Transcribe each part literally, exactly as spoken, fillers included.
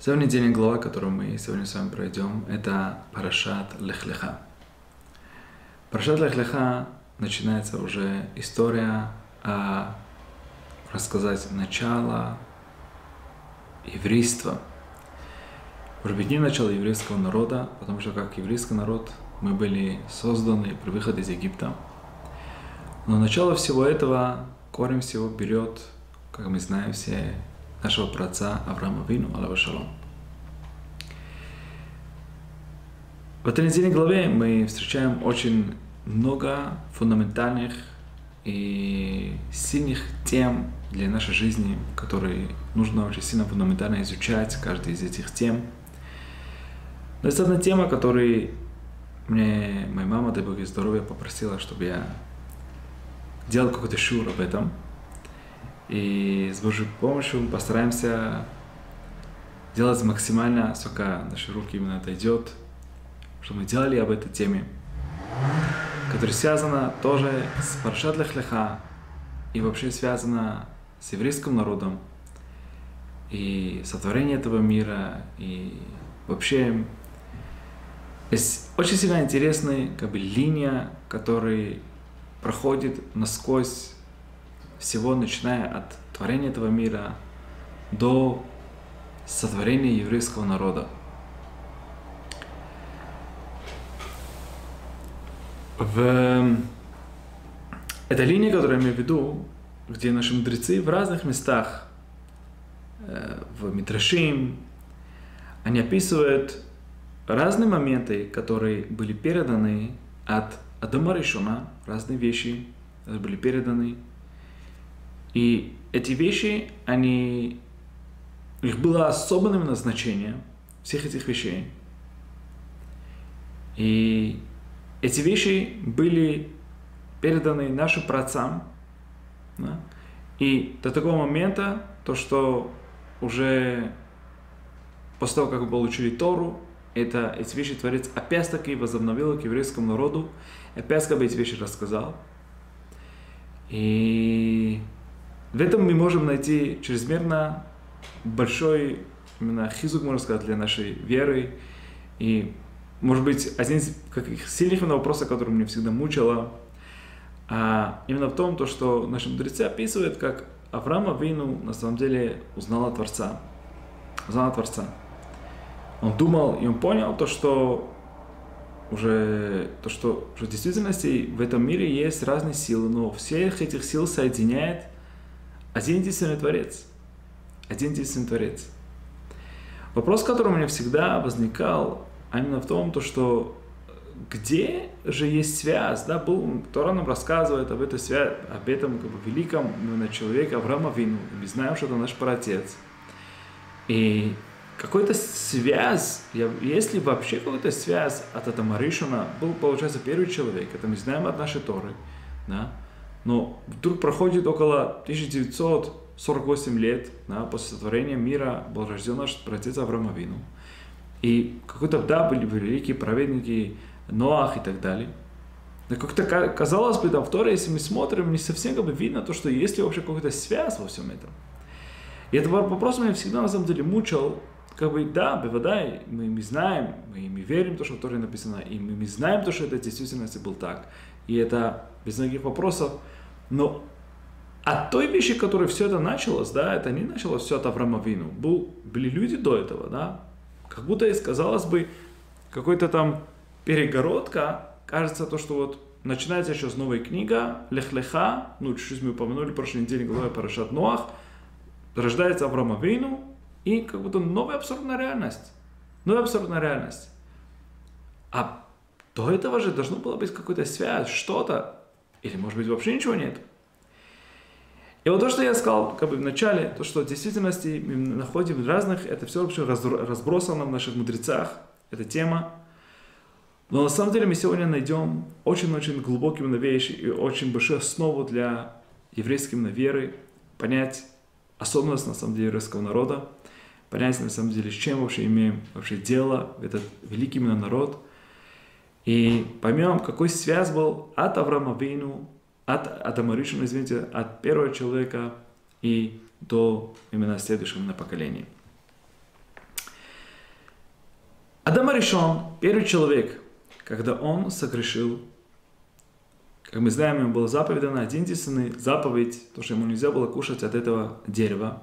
Самая недельная глава, которую мы сегодня с вами пройдем, это Парашат Лех-Леха. Парашат Лех-Леха начинается уже история, о, рассказать начало еврейства. Может быть, не начало еврейского народа, потому что как еврейский народ мы были созданы при выходе из Египта. Но начало всего этого, корень всего берет, как мы знаем все, нашего праотца Авраама Авину, алейхи шалом. В этой недельной главе мы встречаем очень много фундаментальных и сильных тем для нашей жизни, которые нужно очень сильно фундаментально изучать, каждый из этих тем. Но есть одна тема, которую мне моя мама, дай Бог ей здоровья, попросила, чтобы я делал какой-то шур об этом. И с Божьей помощью мы постараемся делать максимально, сколько наши руки именно дойдет, чтобы мы делали об этой теме, которая связана тоже с Парашат Лех-Леха и вообще связана с еврейским народом и сотворением этого мира. И вообще есть очень сильно интересная как бы, линия, которая проходит насквозь всего, начиная от творения этого мира до сотворения еврейского народа. В этой линии, которую я имею в виду, где наши мудрецы в разных местах, в Мидрашим, они описывают разные моменты, которые были переданы от Адама Ришона, разные вещи были переданы. И эти вещи, они, их было особенное назначение, всех этих вещей. И эти вещи были переданы нашим праотцам, да? И до такого момента, то, что уже после того, как вы получили Тору, это, эти вещи Творец опять-таки возобновил к еврейскому народу, опять как бы эти вещи рассказал. И в этом мы можем найти чрезмерно большой именно хизук, можно сказать, для нашей веры. И, может быть, один из каких сильных вопросов, который меня всегда мучило, а именно в том, то, что наши мудрецы описывают, как Авраам Авину на самом деле узнал Творца. Узнал Творца. Он думал и он понял то, что уже то, что в действительности в этом мире есть разные силы, но всех этих сил соединяет один единственный Творец. Один единственный Творец. Вопрос, который у меня всегда возникал, а именно в том, то, что где же есть связь, да, был, Тора нам рассказывает об этой связи, об этом как бы, великом именно человеке Авраама Авину. Мы знаем, что это наш праотец. И какая-то связь, есть ли вообще какая-то связь от Адама Ришона, был, получается, первый человек, это мы знаем от нашей Торы, да? Но вдруг проходит около тысяча девятьсот сорок восемь лет, да, после сотворения мира был рожден наш праотец Авраам Авину. И какой-то, да, были великие праведники, Ноах и так далее. Но как-то казалось бы, там в Торе, если мы смотрим, не совсем как бы видно то, что есть ли вообще какая-то связь во всем этом. И этот вопрос меня всегда на самом деле мучил. Как бы, да, бывает, мы, мы знаем, мы, мы верим в то, что в Торе написано, и мы, мы знаем то, что это в действительности был так. И это без многих вопросов. Но от той вещи, которой все это началось, да, это не началось все от Авраама Авину. Был, были люди до этого, да. Как будто, казалось бы, какой-то там перегородка, кажется, то, что вот начинается еще с новой книги, Лех-Леха, ну, чуть-чуть мы упомянули в прошлой неделе, глава Парашат Ноах, рождается Авраам Авину, и как будто новая абсурдная реальность. Новая абсурдная реальность. А до этого же должно было быть какая-то связь, что-то, или, может быть, вообще ничего нет. И вот то, что я сказал как бы в начале, то, что в действительности мы находим в разных, это все вообще разбросано в наших мудрецах, эта тема. Но на самом деле мы сегодня найдем очень-очень глубокие вещи и очень большую основу для еврейской веры, понять особенность на самом деле еврейского народа, понять на самом деле, с чем вообще имеем вообще дело, этот великий именно народ. И поймем, какой связь был от Авраама Авину, от Адама Ришона, извините, от первого человека и до именно следующего поколения. Адам Аришон, первый человек, когда он согрешил, как мы знаем, ему была заповедь дана, один единственный заповедь, то, что ему нельзя было кушать от этого дерева.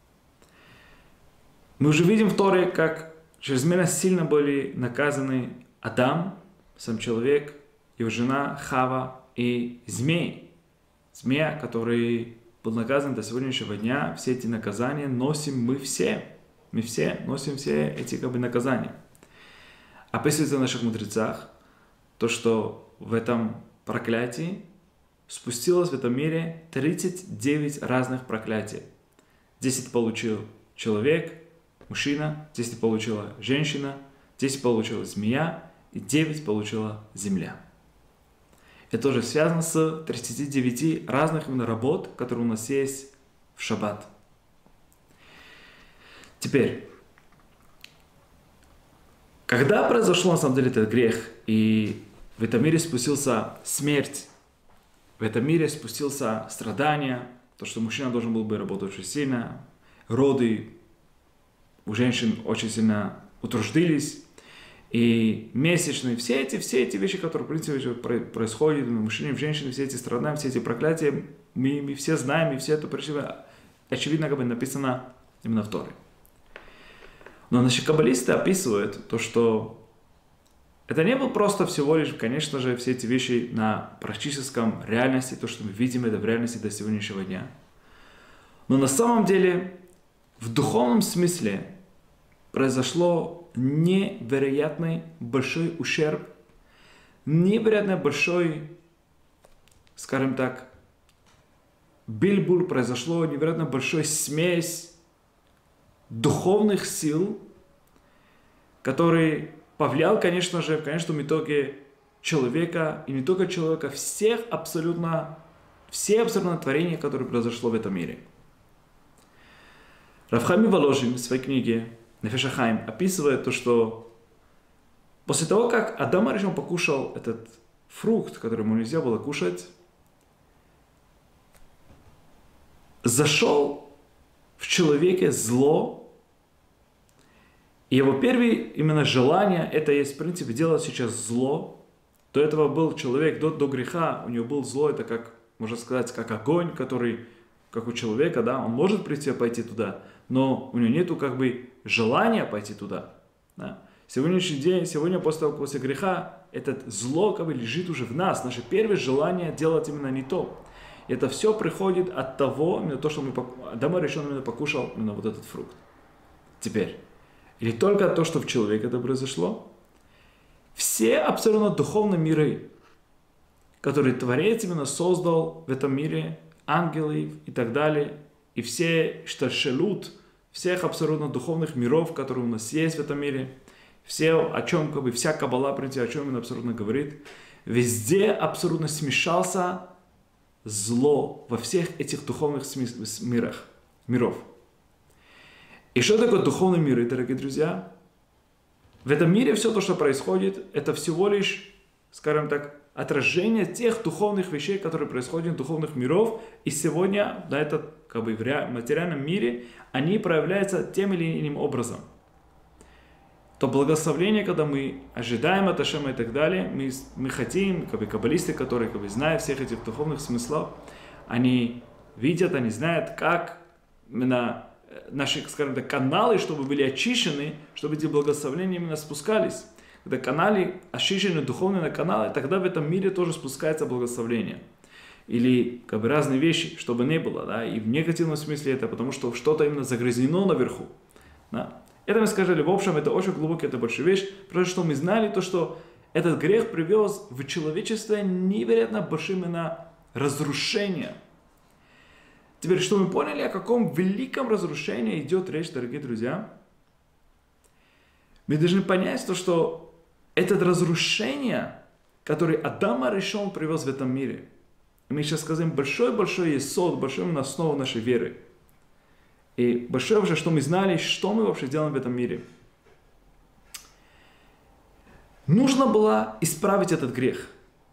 Мы уже видим в Торе, как чрезмерно сильно были наказаны Адам, сам человек, его жена Хава и змей. Змея, который был наказан до сегодняшнего дня, все эти наказания носим мы все. Мы все носим все эти как бы наказания. Описывается в наших мудрецах то, что в этом проклятии спустилось в этом мире тридцать девять разных проклятий. десять получил человек, мужчина, десять получила женщина, десять получила змея и девять получила земля. Это тоже связано с тридцатью девятью разных именно работ, которые у нас есть в шаббат. Теперь, когда произошло на самом деле этот грех, и в этом мире спустился смерть, в этом мире спустился страдания, то, что мужчина должен был бы работать очень сильно, роды у женщин очень сильно утруждились, и месячные, все эти, все эти вещи, которые, в принципе, происходят в мужчине, в женщине, все эти страдания, все эти проклятия, мы, мы все знаем, и все это, очевидно, как бы написано именно в Торе. Но наши каббалисты описывают то, что это не было просто всего лишь, конечно же, все эти вещи на практическом реальности, то, что мы видим, это в реальности до сегодняшнего дня. Но на самом деле, в духовном смысле, произошло невероятный большой ущерб, невероятно большой, скажем так, бильбуль, произошло невероятно большой смесь духовных сил, который повлиял, конечно же, в конечном итоге человека, и не только человека, всех абсолютно, все абсолютно творения, которые произошло в этом мире. Рав Хаим Воложин в своей книге Нефеш ха-Хаим описывает то, что после того, как Адам Аришон покушал этот фрукт, который ему нельзя было кушать, зашел в человеке зло, и его первое именно желание, это есть, в принципе, делать сейчас зло. До этого был человек, до, до греха, у него был зло, это как, можно сказать, как огонь, который, как у человека, да, он может прийти пойти туда, но у него нету как бы желания пойти туда. Да. Сегодняшний день, сегодня после того, после греха, это зло как бы лежит уже в нас. Наше первое желание делать именно не то. И это все приходит от того, именно то, что мы, Адам Аришон именно покушал именно вот этот фрукт. Теперь, или только то, что в человеке это произошло, все абсолютно духовные миры, которые Творец именно создал в этом мире, ангелы и так далее, и все штальшелут, всех абсолютно духовных миров, которые у нас есть в этом мире, все, о чем, как бы, вся Каббала, о чем именно абсолютно говорит, везде абсолютно смешался зло во всех этих духовных мирах, миров. И что такое духовные миры, дорогие друзья? В этом мире все то, что происходит, это всего лишь, скажем так, отражение тех духовных вещей, которые происходят в духовных миров, и сегодня на этот, как бы, в материальном мире они проявляются тем или иным образом. То благословение, когда мы ожидаем от Ашема и так далее, мы, мы хотим, как бы, каббалисты, которые, как бы, знают всех этих духовных смыслов, они видят, они знают, как именно наши, скажем так, каналы, чтобы были очищены, чтобы эти благословения именно спускались. Когда каналы очищены, духовные каналы, тогда в этом мире тоже спускается благословение. Или как бы разные вещи, чтобы не было. Да? И в негативном смысле это потому, что что-то именно загрязнено наверху. Да? Это мы сказали, в общем, это очень глубокая, это большая вещь. Потому что мы знали то, что этот грех привез в человечество невероятно большое именно разрушение. Теперь, что мы поняли, о каком великом разрушении идет речь, дорогие друзья, мы должны понять то, что это разрушение, которое Адам Аришон привез в этом мире. И мы сейчас скажем, большой-большой есод, большой именно основу нашей веры. И большое вообще, что мы знали, что мы вообще делаем в этом мире. Нужно было исправить этот грех.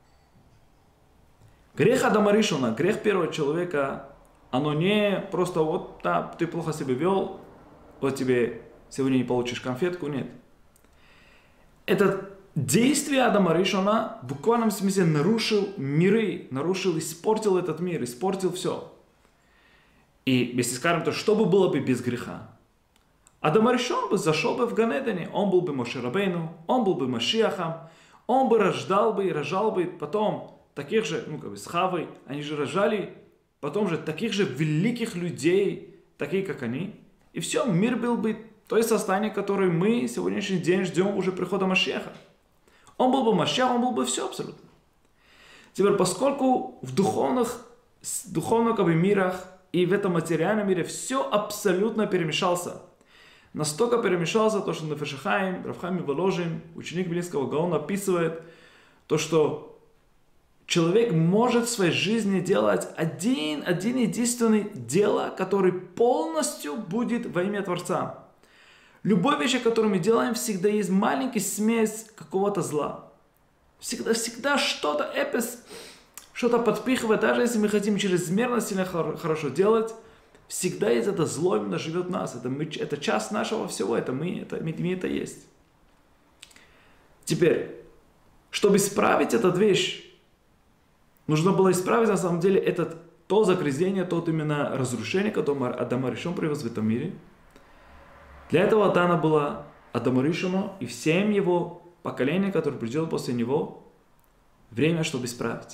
Грех Адама Аришона, грех первого человека, оно не просто вот, да, ты плохо себя вел, вот тебе сегодня не получишь конфетку, нет. это действие Адама Ришона в буквальном смысле нарушил миры, нарушил, испортил этот мир, испортил все. И если скажем, то что бы было бы без греха? Адам Ришон бы зашел бы в Ган Эдене, он был бы Моше Рабейну, он был бы Машиахом, он бы рождал бы и рожал бы потом таких же, ну как бы с Хавой, они же рожали потом же таких же великих людей, такие как они. И все, мир был бы то состояние, которое мы сегодняшний день ждем уже прихода Машиаха. Он был бы Машиах, он был бы все абсолютно. Теперь, поскольку в духовных, духовных как бы, мирах и в этом материальном мире все абсолютно перемешался, настолько перемешался, то, что Нефеш Хаим, Рав Хаим Воложин, ученик Вилинского Гаона, описывает то, что человек может в своей жизни делать один, один единственный дело, который полностью будет во имя Творца. Любой вещь, которую мы делаем, всегда есть маленький смесь какого-то зла. Всегда, всегда что-то эпис, что-то подпихивает, даже если мы хотим чрезмерно сильно хорошо делать, всегда есть это зло, именно живет в нас. Это, мы, это часть нашего всего, это мы, это, мы, мы это есть. Теперь, чтобы исправить эту вещь, нужно было исправить на самом деле этот, то загрязнение, то именно разрушение, которое Адам Ришон привез в этом мире. Для этого дано было Адаму Ришону и всем его поколениям, которые придет после него, время, чтобы исправить.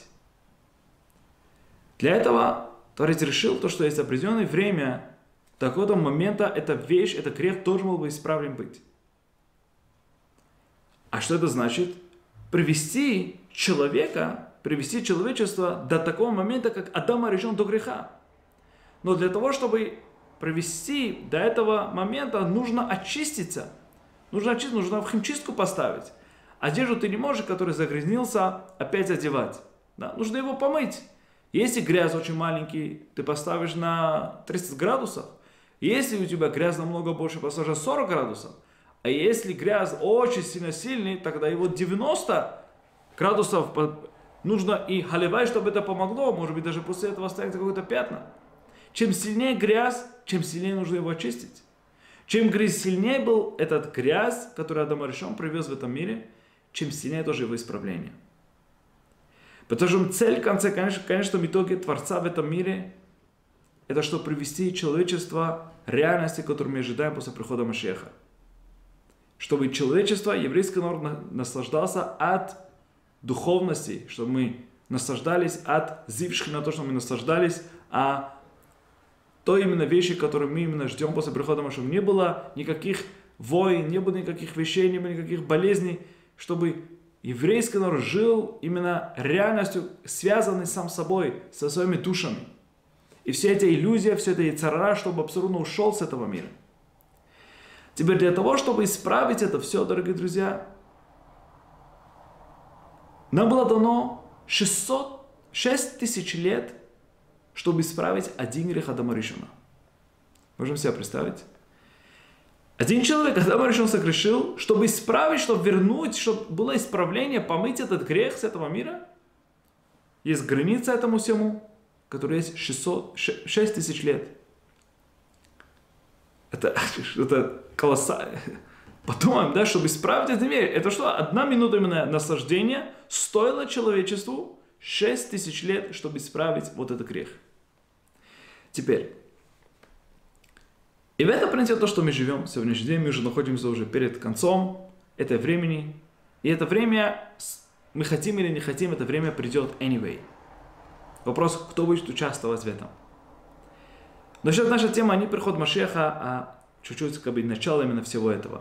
Для этого Творец решил, то, что есть определенное время, до какого-то момента эта вещь, этот грех должен был бы исправлен быть. А что это значит? Привести человека, привести человечество до такого момента, как Адам решен до греха. Но для того, чтобы привести до этого момента, нужно очиститься. Нужно очиститься, нужно в химчистку поставить. Одежду ты не можешь, который загрязнился, опять одевать. Да? Нужно его помыть. Если грязь очень маленький, ты поставишь на тридцать градусов. Если у тебя грязь намного больше, поставишь на сорок градусов. А если грязь очень сильно сильный, тогда его девяносто градусов нужно и халивай, чтобы это помогло. Может быть, даже после этого оставить какое-то пятна. Чем сильнее грязь, чем сильнее нужно его очистить. Чем грязь сильнее был этот грязь, который Адам Ришон привез в этом мире, чем сильнее тоже его исправление. Потому что цель, в конце, конечно, конечно, в итоге Творца в этом мире, это чтобы привести человечество к реальности, которую мы ожидаем после прихода Машиаха. Чтобы человечество, еврейский народ наслаждался от духовности, чтобы мы наслаждались от зивших на то, что мы наслаждались, а то именно вещи, которые мы именно ждем после прихода Машиаха. Не было никаких войн, не было никаких вещей, не было никаких болезней, чтобы еврейский народ жил именно реальностью, связанной сам собой, со своими душами. И вся эта иллюзия, вся эта яцерара, чтобы абсолютно ушел с этого мира. Теперь для того, чтобы исправить это все, дорогие друзья, нам было дано шестьсот, шесть тысяч лет, чтобы исправить один грех Адама Ришона. Можем себе представить? Один человек, Адам Ришон согрешил, чтобы исправить, чтобы вернуть, чтобы было исправление, помыть этот грех с этого мира. Есть граница этому всему, которая есть шестьсот, шесть тысяч лет. Это, это колоссально. Подумаем, да, чтобы исправить этот мир. Это что? Одна минута именно наслаждения стоила человечеству шесть тысяч лет, чтобы исправить вот этот грех. Теперь. И в это принципе то, что мы живем в сегодняшний день, мы уже находимся уже перед концом этого времени. И это время, мы хотим или не хотим, это время придет anyway. Вопрос, кто будет участвовать в этом. Но сейчас наша тема не приход Машиаха, а чуть-чуть как бы начало именно всего этого.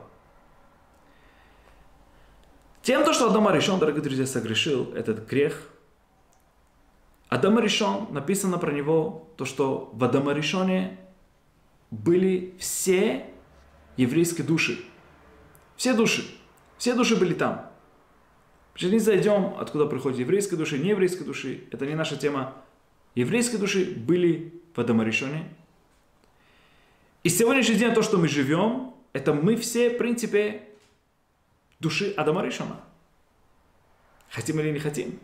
Тем, то, что Адам Ришон, дорогие друзья, согрешил этот грех, Адам Ришон, написано про него, то, что в Адам Ришоне были все еврейские души. Все души. Все души были там. Сейчас не зайдем, откуда приходят еврейские души, нееврейские души. Это не наша тема. Еврейские души были в Адама Ришоне. И сегодняшний день то, что мы живем, это мы все, в принципе, души Адама Ришона. Хотим или не хотим.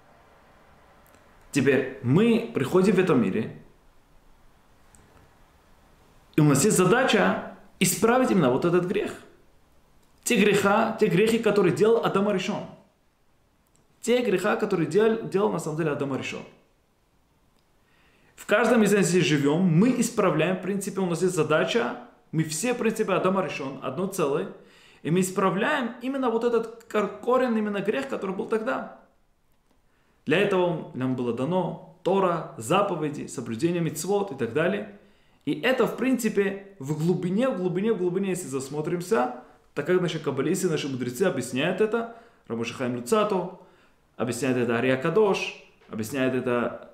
Теперь мы приходим в этом мире, и у нас есть задача исправить именно вот этот грех. те греха, те грехи, которые делал Адам Аришон. Те греха, которые делал, делал на самом деле Адам Аришон. В каждом из нас здесь живем, мы исправляем, в принципе, у нас есть задача, мы все, в принципе, Адам Аришон, одно целое, и мы исправляем именно вот этот корень, именно грех, который был тогда. Для этого нам было дано Тора, заповеди, соблюдение мицвот и так далее. И это, в принципе, в глубине, в глубине, в глубине, если засмотримся, так как наши каббалисты, наши мудрецы объясняют это, Рабби Хаим Люцату, объясняет это Ария Кадош, объясняет это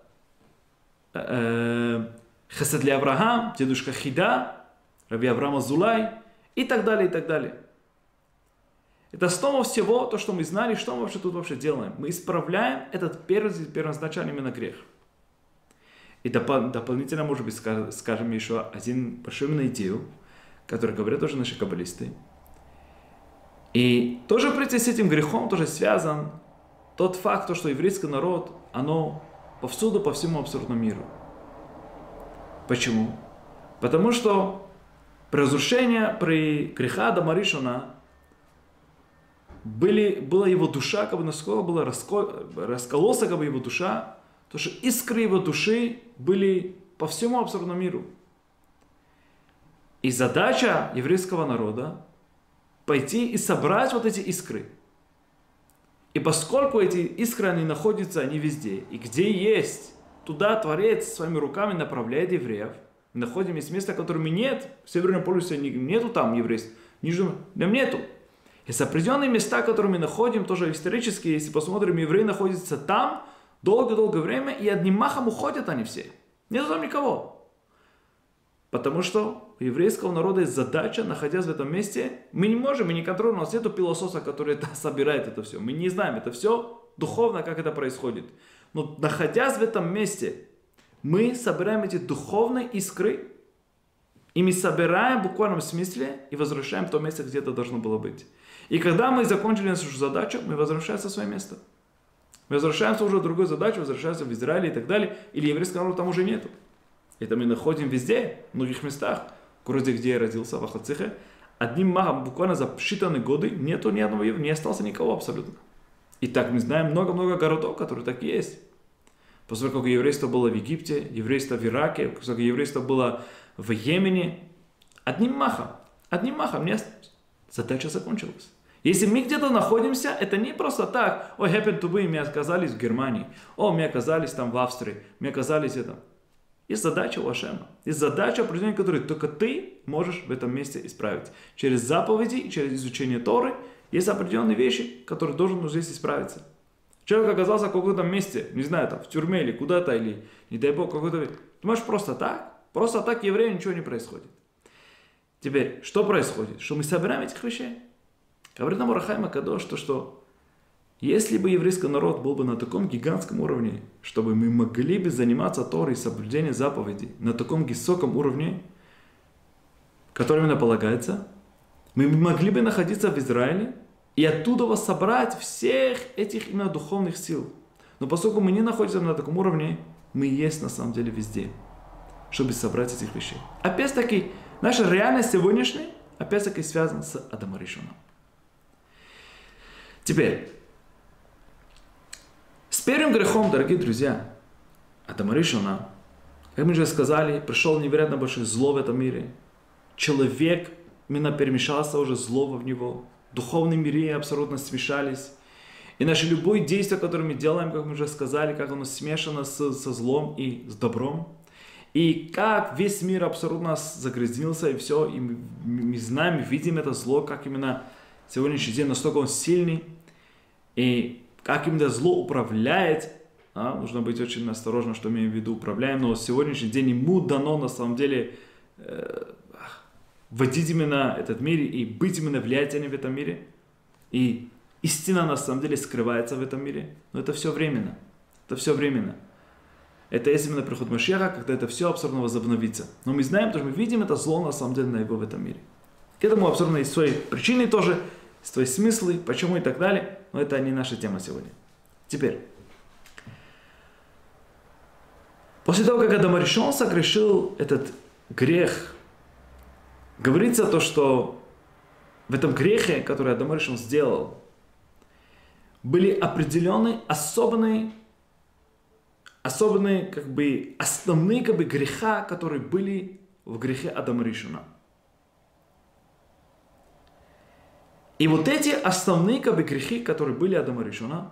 э, Хесед ли Авраам, дедушка Хида, Раби Авраам Азулай и так далее, и так далее. Это основа всего, то, что мы знали, что мы вообще тут вообще делаем. Мы исправляем этот первоначальный именно грех. И доп- дополнительно, может быть, скажем еще один большую именно идею, которую говорят тоже наши каббалисты. И тоже, в принципе, с этим грехом тоже связан тот факт, то, что еврейский народ, оно повсюду, по всему абсолютному миру. Почему? Потому что при разрушении, при греха Адама Ришона были, была его душа, как бы насколько была раскол, расколоса как бы его душа, то что искры его души были по всему абсолютному миру. И задача еврейского народа пойти и собрать вот эти искры. И поскольку эти искры, они находятся, они везде, и где есть, туда Творец своими руками направляет евреев. Мы находим есть место, которого нет, в Северном полюсе нету там еврейств, ниже там нету. Есть определенные места, которые мы находим, тоже исторические, если посмотрим, евреи находятся там долго-долго время, и одним махом уходят они все. Нету там никого. Потому что у еврейского народа есть задача, находясь в этом месте, мы не можем, мы не контролируем, у нас нету пилососа, который это собирает это все. Мы не знаем, это все духовно, как это происходит. Но находясь в этом месте, мы собираем эти духовные искры, и мы собираем в буквальном смысле и возвращаем в то место, где это должно было быть. И когда мы закончили нашу задачу, мы возвращаемся в свое место. Мы возвращаемся уже в другую задачу, возвращаемся в Израиль и так далее, или еврейского народа там уже нету. Это мы находим везде, в многих местах. В городе, где я родился, в Ахацихе, одним махом, буквально за считанные годы, нету ни одного еврея, не осталось никого абсолютно. И так мы знаем много-много городов, которые так и есть. После того, как еврейство было в Египте, еврейство в Ираке, после того, как еврейство было в Йемене, одним махом, одним махом не задача закончилась. Если мы где-то находимся, это не просто так, ой, happen to be, мы оказались в Германии, о, мы оказались там в Австрии, мы оказались это. Есть задача у Ашема. Есть задача определенная, которую только ты можешь в этом месте исправить. Через заповеди и через изучение Торы есть определенные вещи, которые должен здесь исправиться. Человек оказался в каком-то месте, не знаю, там, в тюрьме или куда-то, или, не дай бог, какой-то... Думаешь, просто так? Просто так еврею ничего не происходит. Теперь, что происходит? Что мы собираем этих вещей? Говорит нам Ор ха-Хаим ха-Кадош, то, что если бы еврейский народ был бы на таком гигантском уровне, чтобы мы могли бы заниматься Торой и соблюдением заповедей на таком высоком уровне, который именно полагается, мы могли бы находиться в Израиле и оттуда вас собрать всех этих именно духовных сил. Но поскольку мы не находимся на таком уровне, мы есть на самом деле везде, чтобы собрать этих вещей. Опять-таки, наша реальность сегодняшняя, опять-таки, связана с Адамом Ришоном. Теперь, с первым грехом, дорогие друзья, Адама Ришона, как мы уже сказали, пришел невероятно большое зло в этом мире. Человек именно перемешался уже зло в него. Духовные миры абсолютно смешались. И наше любое действие, которое мы делаем, как мы уже сказали, как оно смешано с, со злом и с добром. И как весь мир абсолютно загрязнился и все. И мы, мы знаем, мы видим это зло, как именно сегодняшний день настолько он сильный. И как именно зло управляет, а, нужно быть очень осторожным, что имеем в виду управляем, но сегодняшний день ему дано на самом деле э, вводить именно этот мир и быть именно влиятельным в этом мире. И истина на самом деле скрывается в этом мире, но это все временно. Это все временно. Это есть именно приход Машиаха, когда это все абсолютно возобновится. Но мы знаем, что мы видим это зло на самом деле на его в этом мире. К этому абсолютно есть свои причины тоже, свои смыслы, почему и так далее. Но это не наша тема сегодня. Теперь. После того, как Адам Ришон согрешил этот грех, говорится то, что в этом грехе, который Адам Аришон сделал, были определенные особенные, особенные, как бы, основные, как бы, греха, которые были в грехе Адама Ришона. И вот эти основные, как бы, грехи, которые были Адама Ришона,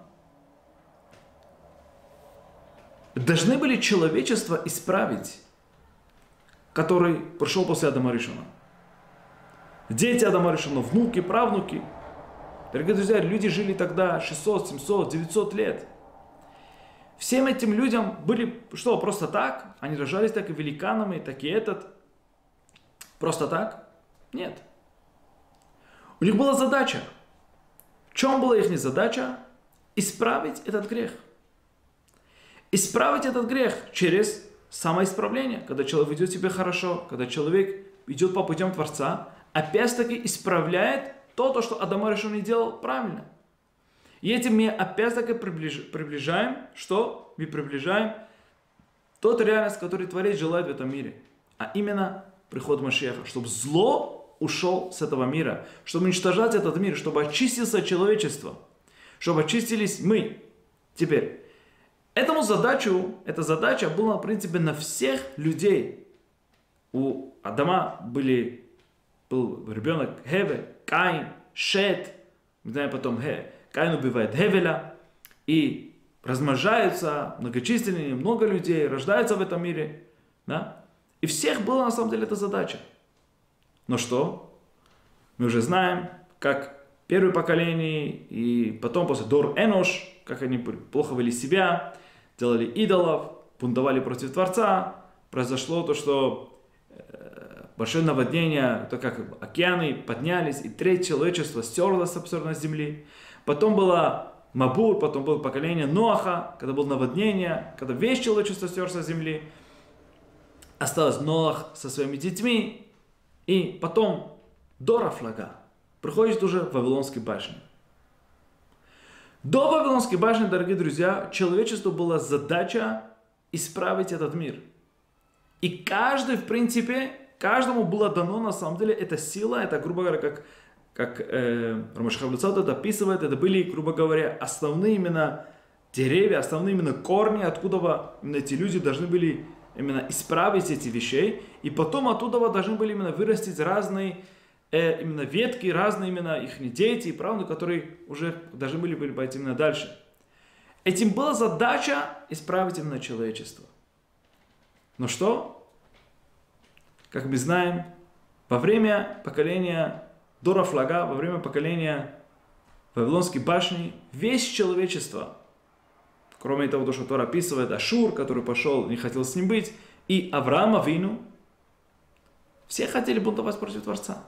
должны были человечество исправить, который пришел после Адама Ришона. Дети Адама Ришона, внуки, правнуки. Дорогие друзья, люди жили тогда шестьсот, семьсот, девятьсот лет. Всем этим людям были, что, просто так? Они рожались так и великанами, так и этот. Просто так? Нет. У них была задача. В чем была их задача? Исправить этот грех. Исправить этот грех через самоисправление. Когда человек ведет себя хорошо, когда человек идет по путям Творца, опять-таки исправляет то, то, что Адам Аришон не делал правильно. И этим мы опять-таки приближаем, что? Мы приближаем тот реальность, который Творец желает в этом мире. А именно приход Машиаха. Чтобы зло ушел с этого мира. Чтобы уничтожать этот мир. Чтобы очистился человечество. Чтобы очистились мы. Теперь. Этому задачу, эта задача была, в принципе, на всех людей. У Адама были, был ребенок Хеве, Каин, Шет. Мы знаем потом, Хе, Каин убивает Хевеля. И размножаются многочисленные, много людей, рождаются в этом мире. Да? И всех была на самом деле эта задача. Но что? Мы уже знаем, как первое поколение, и потом после Дор Энош, как они плохо вели себя, делали идолов, бунтовали против Творца. Произошло то, что большое наводнение, то как океаны поднялись, и треть человечества стерлось с обзорной земли. Потом было Мабур, потом было поколение Ноаха, когда было наводнение, когда весь человечество стерлось с земли. Осталось Ноах со своими детьми. И потом Дора Флага приходит уже в Вавилонской башне. До Вавилонской башни, дорогие друзья, человечеству была задача исправить этот мир. И каждый, в принципе, каждому было дано, на самом деле, эта сила, это, грубо говоря, как, как э, Рамашхав Люцат это описывает, это были, грубо говоря, основные именно деревья, основные именно корни, откуда именно эти люди должны были именно исправить эти вещи, и потом оттуда должны были именно вырастить разные Э, именно ветки, разные именно их дети и правнуки, которые уже должны были, были пойти именно дальше. Этим была задача исправить именно человечество. Но что? Как мы знаем, во время поколения Дора Флага, во время поколения Вавилонской башни, весь человечество, кроме того, что Тора описывает, Ашур, который пошел, не хотел с ним быть, и Авраам Авину, все хотели бунтовать против Творца.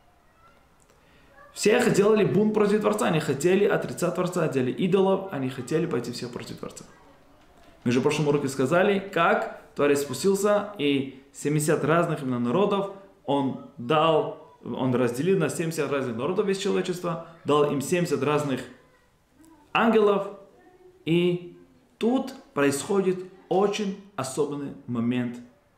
Все делали бунт против Творца, они хотели отрицать Творца, делали идолов, они хотели пойти все против Творца. Мы же в прошлом уроке сказали, как Творец спустился, и семьдесят разных именно народов он дал, он разделил на семьдесят разных народов весь человечество, дал им семьдесят разных ангелов, и тут происходит очень особенный момент,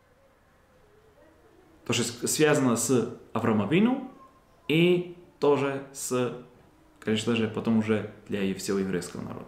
то, что связано с Авраамом Авину и тоже с, конечно же, потом уже для всего еврейского народа.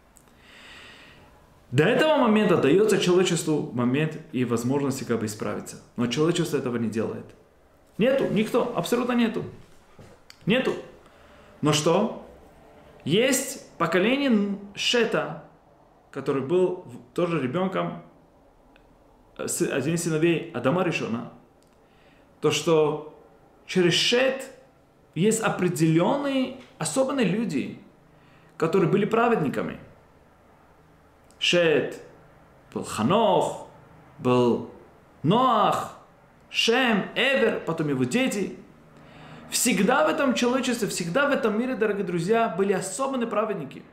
До этого момента дается человечеству момент и возможности как бы исправиться. Но человечество этого не делает. Нету, никто, абсолютно нету. Нету. Но что? Есть поколение Шета, который был тоже ребенком, один из сыновей Адама Ришона. То, что через Шет есть определенные, особенные люди, которые были праведниками. Шет, был Ханох, был Ноах, Шем, Эвер, потом его дети. Всегда в этом человечестве, всегда в этом мире, дорогие друзья, были особенные праведники.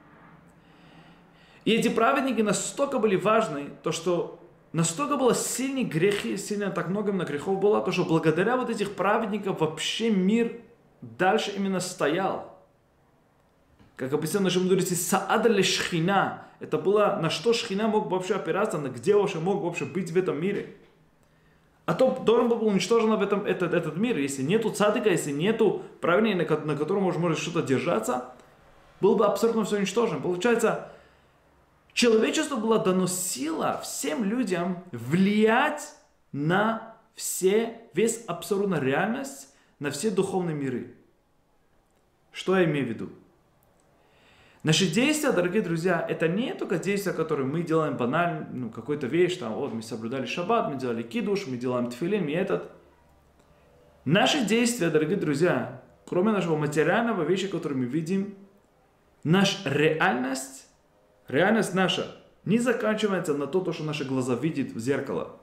И эти праведники настолько были важны, то что настолько было сильные грехи, сильно так много именно грехов было, то что благодаря вот этих праведников вообще мир дальше именно стоял. Как описано в нашем мудреце, Саада ле Шхина. Это было, на что Шхина мог вообще опираться, на где вообще мог вообще быть в этом мире. А то должен был уничтожен в этом, этот, этот мир. Если нету цадыка, если нету правильного, на, на котором может, может что-то держаться, было бы абсолютно все уничтожено. Получается, человечеству была дана сила всем людям влиять на все, весь абсолютно реальность, на все духовные миры. Что я имею в виду? Наши действия, дорогие друзья, это не только действия, которые мы делаем банально, ну, какую-то вещь, там, вот, мы соблюдали шаббат, мы делали кидуш, мы делаем тфилин, и этот. Наши действия, дорогие друзья, кроме нашего материального вещи, которые мы видим, наша реальность, реальность наша не заканчивается на то, что наши глаза видят в зеркало.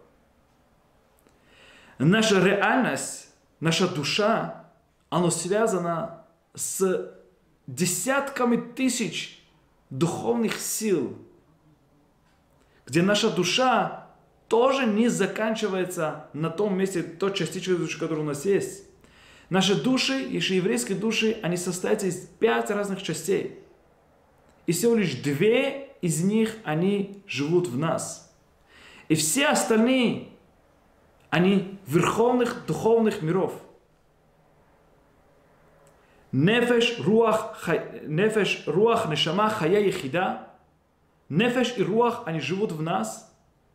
Наша реальность, наша душа, она связана с десятками тысяч духовных сил, где наша душа тоже не заканчивается на том месте, той частичке души, которая у нас есть. Наши души, еще еврейские души, они состоят из пяти разных частей. И всего лишь две из них, они живут в нас. И все остальные, они верховных духовных миров. Нефеш, руах, нефеш, руах, нешама, хая, ехида. Нефеш и руах, они живут в нас.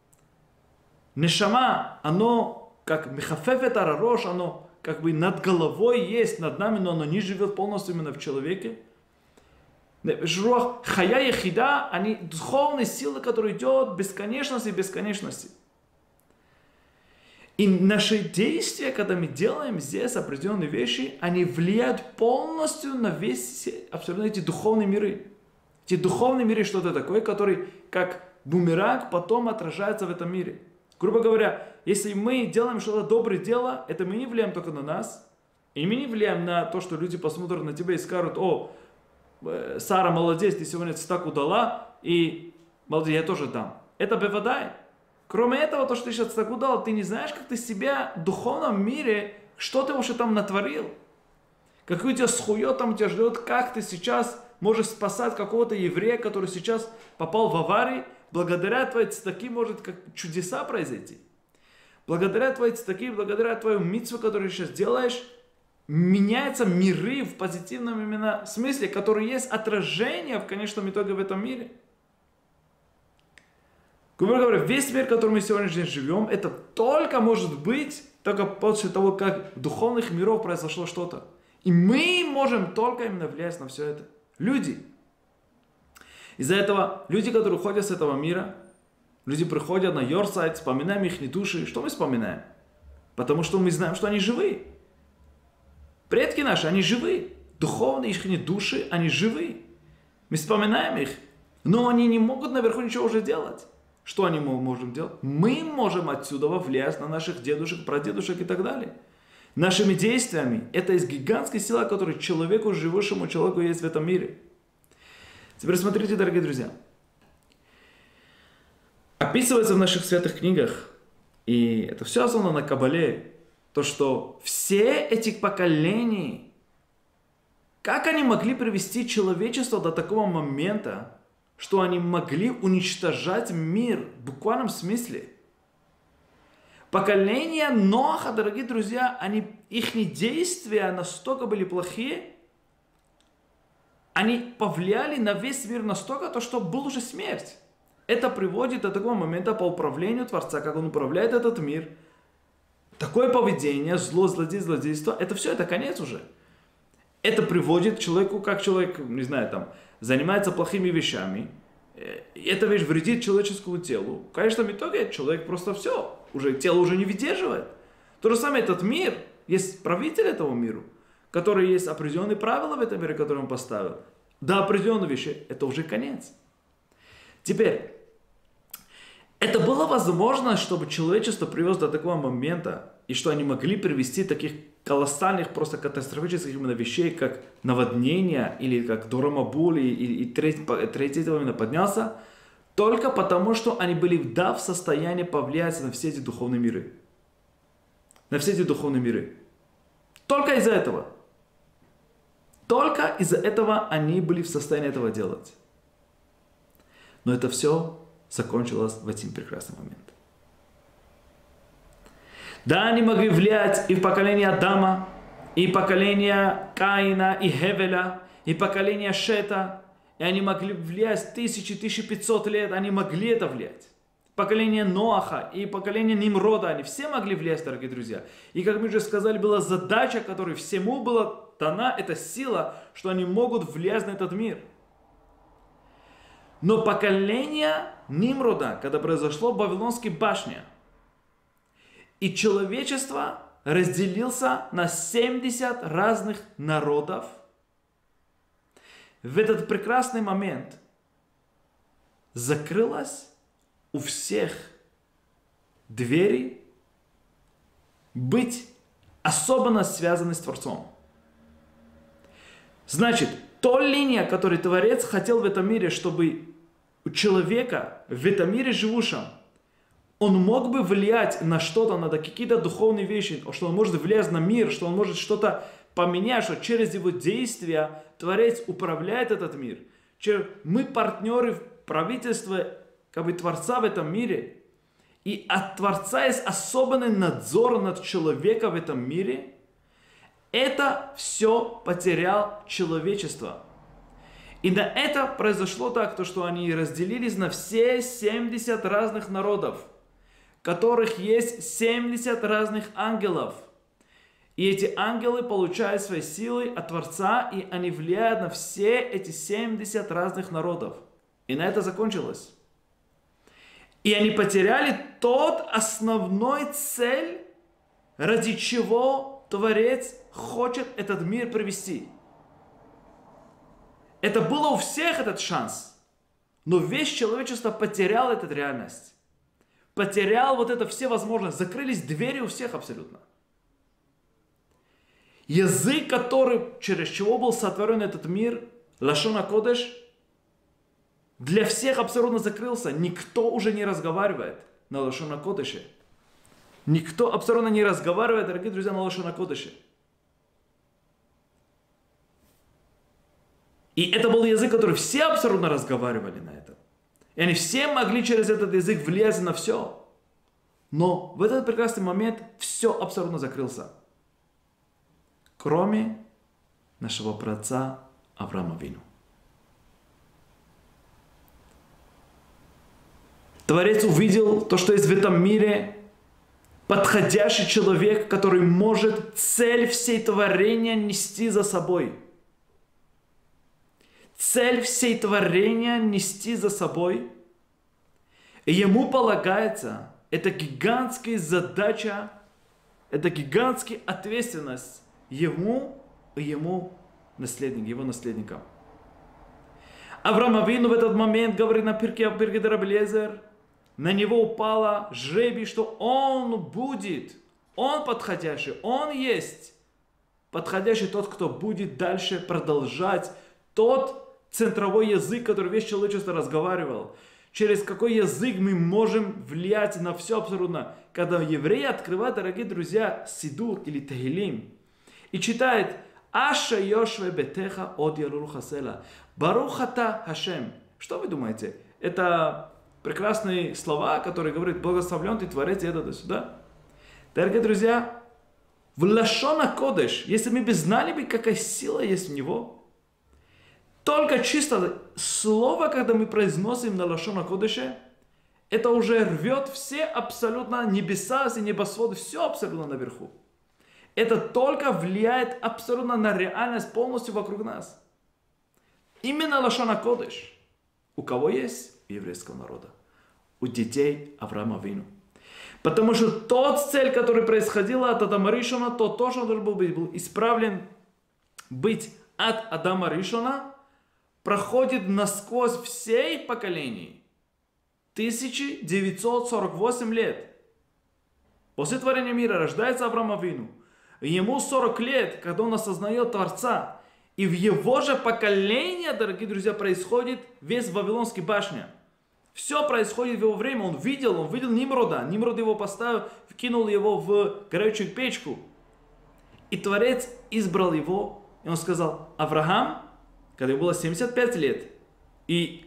Нешама, оно, как мехафефет арарош, оно как бы над головой есть, над нами, но оно не живет полностью именно в человеке. Нефеш, руах, хая, ехида, они духовные силы, которые идут бесконечности и бесконечности. И наши действия, когда мы делаем здесь определенные вещи, они влияют полностью на весь, абсолютно эти духовные миры. Эти духовные миры что-то такое, который как бумеранг потом отражается в этом мире. Грубо говоря, если мы делаем что-то доброе дело, это мы не влияем только на нас, и мы не влияем на то, что люди посмотрят на тебя и скажут: о, Сара, молодец, ты сегодня цитаку дала, и молодец, я тоже дам. Это бевадай. Кроме этого, то, что ты сейчас так удал, ты не знаешь, как ты себя в духовном мире, что ты вообще там натворил. Какой у тебя схуё там тебя ждет, как ты сейчас можешь спасать какого-то еврея, который сейчас попал в аварию. Благодаря твоей цитаки может как чудеса произойти. Благодаря твоей цитаки, благодаря твоему митцву, который ты сейчас делаешь, меняются миры в позитивном именно смысле, который есть отражение в конечном итоге в этом мире. Грубо говоря, весь мир, в котором мы сегодня живем, это только может быть только после того, как в духовных миров произошло что-то. И мы можем только именно влиять на все это. Люди. Из-за этого люди, которые уходят с этого мира, люди приходят на йорсайт, вспоминаем их души. Что мы вспоминаем? Потому что мы знаем, что они живы. Предки наши, они живы. Духовные их души, они живы. Мы вспоминаем их. Но они не могут наверху ничего уже делать. Что они можем делать? Мы можем отсюда влиять на наших дедушек, прадедушек и так далее. Нашими действиями. Это есть гигантская сила, которая человеку, живущему человеку есть в этом мире. Теперь смотрите, дорогие друзья. Описывается в наших святых книгах, и это все основано на Кабале, то, что все эти поколения, как они могли привести человечество до такого момента, что они могли уничтожать мир в буквальном смысле. Поколение Ноаха, дорогие друзья, они, их действия настолько были плохие, они повлияли на весь мир настолько, то, что был уже смерть. Это приводит до такого момента по управлению Творца, как он управляет этот мир. Такое поведение, зло, злодейство, злодейство, это все, это конец уже. Это приводит к человеку, как человек, не знаю, там, занимается плохими вещами. Эта вещь вредит человеческому телу. В конечном итоге человек просто все, уже, тело уже не выдерживает. То же самое этот мир, есть правитель этого мира, который есть определенные правила в этом мире, которые он поставил. До определенной вещи это уже конец. Теперь, это было возможно, чтобы человечество привело до такого момента, и что они могли привести таких колоссальных, просто катастрофических именно вещей, как наводнение, или как Дорамабуль, и, и, и третий, третий именно поднялся, только потому, что они были да, в состоянии повлиять на все эти духовные миры. На все эти духовные миры. Только из-за этого. Только из-за этого они были в состоянии этого делать. Но это все закончилось в один прекрасный момент. Да, они могли влиять и в поколение Адама, и поколение Каина, и Хевеля, и поколение Шета. И они могли влиять тысячи, тысяча пятьсот лет, они могли это влиять. Поколение Ноаха и поколение Нимрода, они все могли влиять, дорогие друзья. И как мы уже сказали, была задача, которой всему была дана эта сила, что они могут влиять на этот мир. Но поколение Нимрода, когда произошло Вавилонская башня, и человечество разделился на семьдесят разных народов, в этот прекрасный момент закрылась у всех двери быть особенно связанной с Творцом. Значит, та линия, которую Творец хотел в этом мире, чтобы у человека в этом мире живущем, он мог бы влиять на что-то, на какие-то духовные вещи, что он может влиять на мир, что он может что-то поменять, что через его действия Творец управляет этот мир. Мы партнеры в правительстве как бы Творца в этом мире. И от Творца есть особенный надзор над человеком в этом мире. Это все потерял человечество. И на это произошло так, то, что они разделились на все семьдесят разных народов, в которых есть семьдесят разных ангелов. И эти ангелы получают свои силы от Творца, и они влияют на все эти семьдесят разных народов. И на это закончилось. И они потеряли тот основной цель, ради чего Творец хочет этот мир привести. Это было у всех этот шанс. Но весь человечество потерял эту реальность. Потерял вот это все возможности. Закрылись двери у всех абсолютно. Язык, который, через чего был сотворен этот мир, Лашон а-Кодеш, для всех абсолютно закрылся. Никто уже не разговаривает на Лашон а-Кодеше. Никто абсолютно не разговаривает, дорогие друзья, на Лашон а-Кодеше. И это был язык, который все абсолютно разговаривали на этом. И они все могли через этот язык влиять на все. Но в этот прекрасный момент все абсолютно закрылся. Кроме нашего праотца Авраама Авину. Творец увидел то, что есть в этом мире подходящий человек, который может цель всей творения нести за собой. Цель всей творения нести за собой. И ему полагается, это гигантская задача, это гигантская ответственность ему и ему наследник, его наследникам. Авраам Авину в этот момент говорит на Пирке де Раби Элиэзер, на него упало жребий, что он будет, он подходящий, он есть подходящий тот, кто будет дальше продолжать тот центровой язык, который весь человечество разговаривал. Через какой язык мы можем влиять на все абсолютно. Когда евреи открывают, дорогие друзья, Сидур или Тегилим, и читает «Аша йошве бетеха од яруру хасела». «Барухата Хашем». Что вы думаете? Это прекрасные слова, которые говорят «Благословлен ты, Творец, и это до сюда». Дорогие друзья, в Лашон а-Кодеш, если мы бы знали, бы, какая сила есть в него, только чисто слово, когда мы произносим на Лашон а-Кодеше, это уже рвет все абсолютно небеса и небосводы, все абсолютно наверху. Это только влияет абсолютно на реальность полностью вокруг нас. Именно Лашон а-Кодеш. У кого есть? У еврейского народа. У детей Авраама Авину. Потому что тот цель, которая происходила от Адама Ришона, то тоже должен был быть был исправлен, быть от Адама Ришона, проходит насквозь всей поколений. тысяча девятьсот сорок восемь лет. После творения мира рождается Авраам Авину. Ему сорок лет, когда он осознает Творца. И в его же поколении, дорогие друзья, происходит весь Вавилонский башня. Все происходит в его время. Он видел, он видел Нимрода. Нимрод его поставил, вкинул его в горячую печку. И Творец избрал его. И он сказал: Авраам, когда ему было семьдесят пять лет, и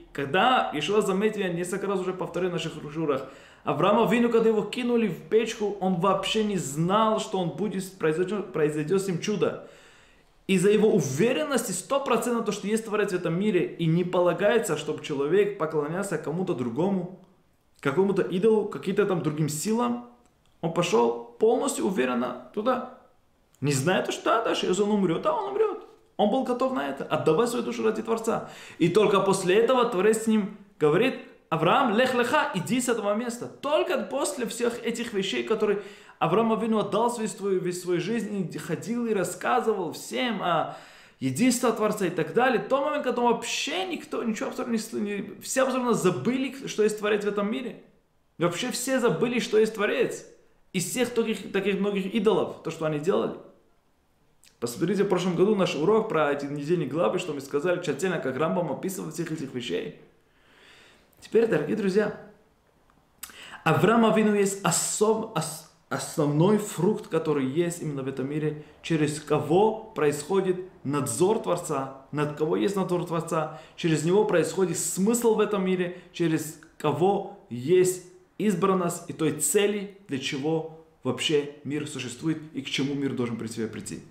когда, Иешуа заметил, я несколько раз уже повторю в наших шурах, Авраама Авину, когда его кинули в печку, он вообще не знал, что он будет, произойдет, произойдет с ним чудо. Из-за его уверенности сто процентов то, что есть Творец в этом мире, и не полагается, чтобы человек поклонялся кому-то другому, какому-то идолу, каким-то там другим силам, он пошел полностью уверенно туда. Не зная, то, что да, дальше, если он умрет, а он умрет. Он был готов на это, отдавать свою душу ради Творца. И только после этого Творец с ним говорит: Авраам, лех леха, иди с этого места. Только после всех этих вещей, которые Авраам Авину отдал свою, свою, весь свою жизнь, и ходил и рассказывал всем о единстве Творца и так далее, в тот момент, когда вообще никто, ничего абсолютно не... Все абсолютно забыли, что есть Творец в этом мире. И вообще все забыли, что есть Творец. Из всех таких, таких многих идолов, то, что они делали. Посмотрите, в прошлом году наш урок про эти недельные главы, что мы сказали тщательно, как Рамбам описывал всех этих вещей. Теперь, дорогие друзья, Авраам Авину есть особ, ос, основной фрукт, который есть именно в этом мире, через кого происходит надзор Творца, над кого есть надзор Творца, через него происходит смысл в этом мире, через кого есть избранность и той цели, для чего вообще мир существует и к чему мир должен при себе прийти.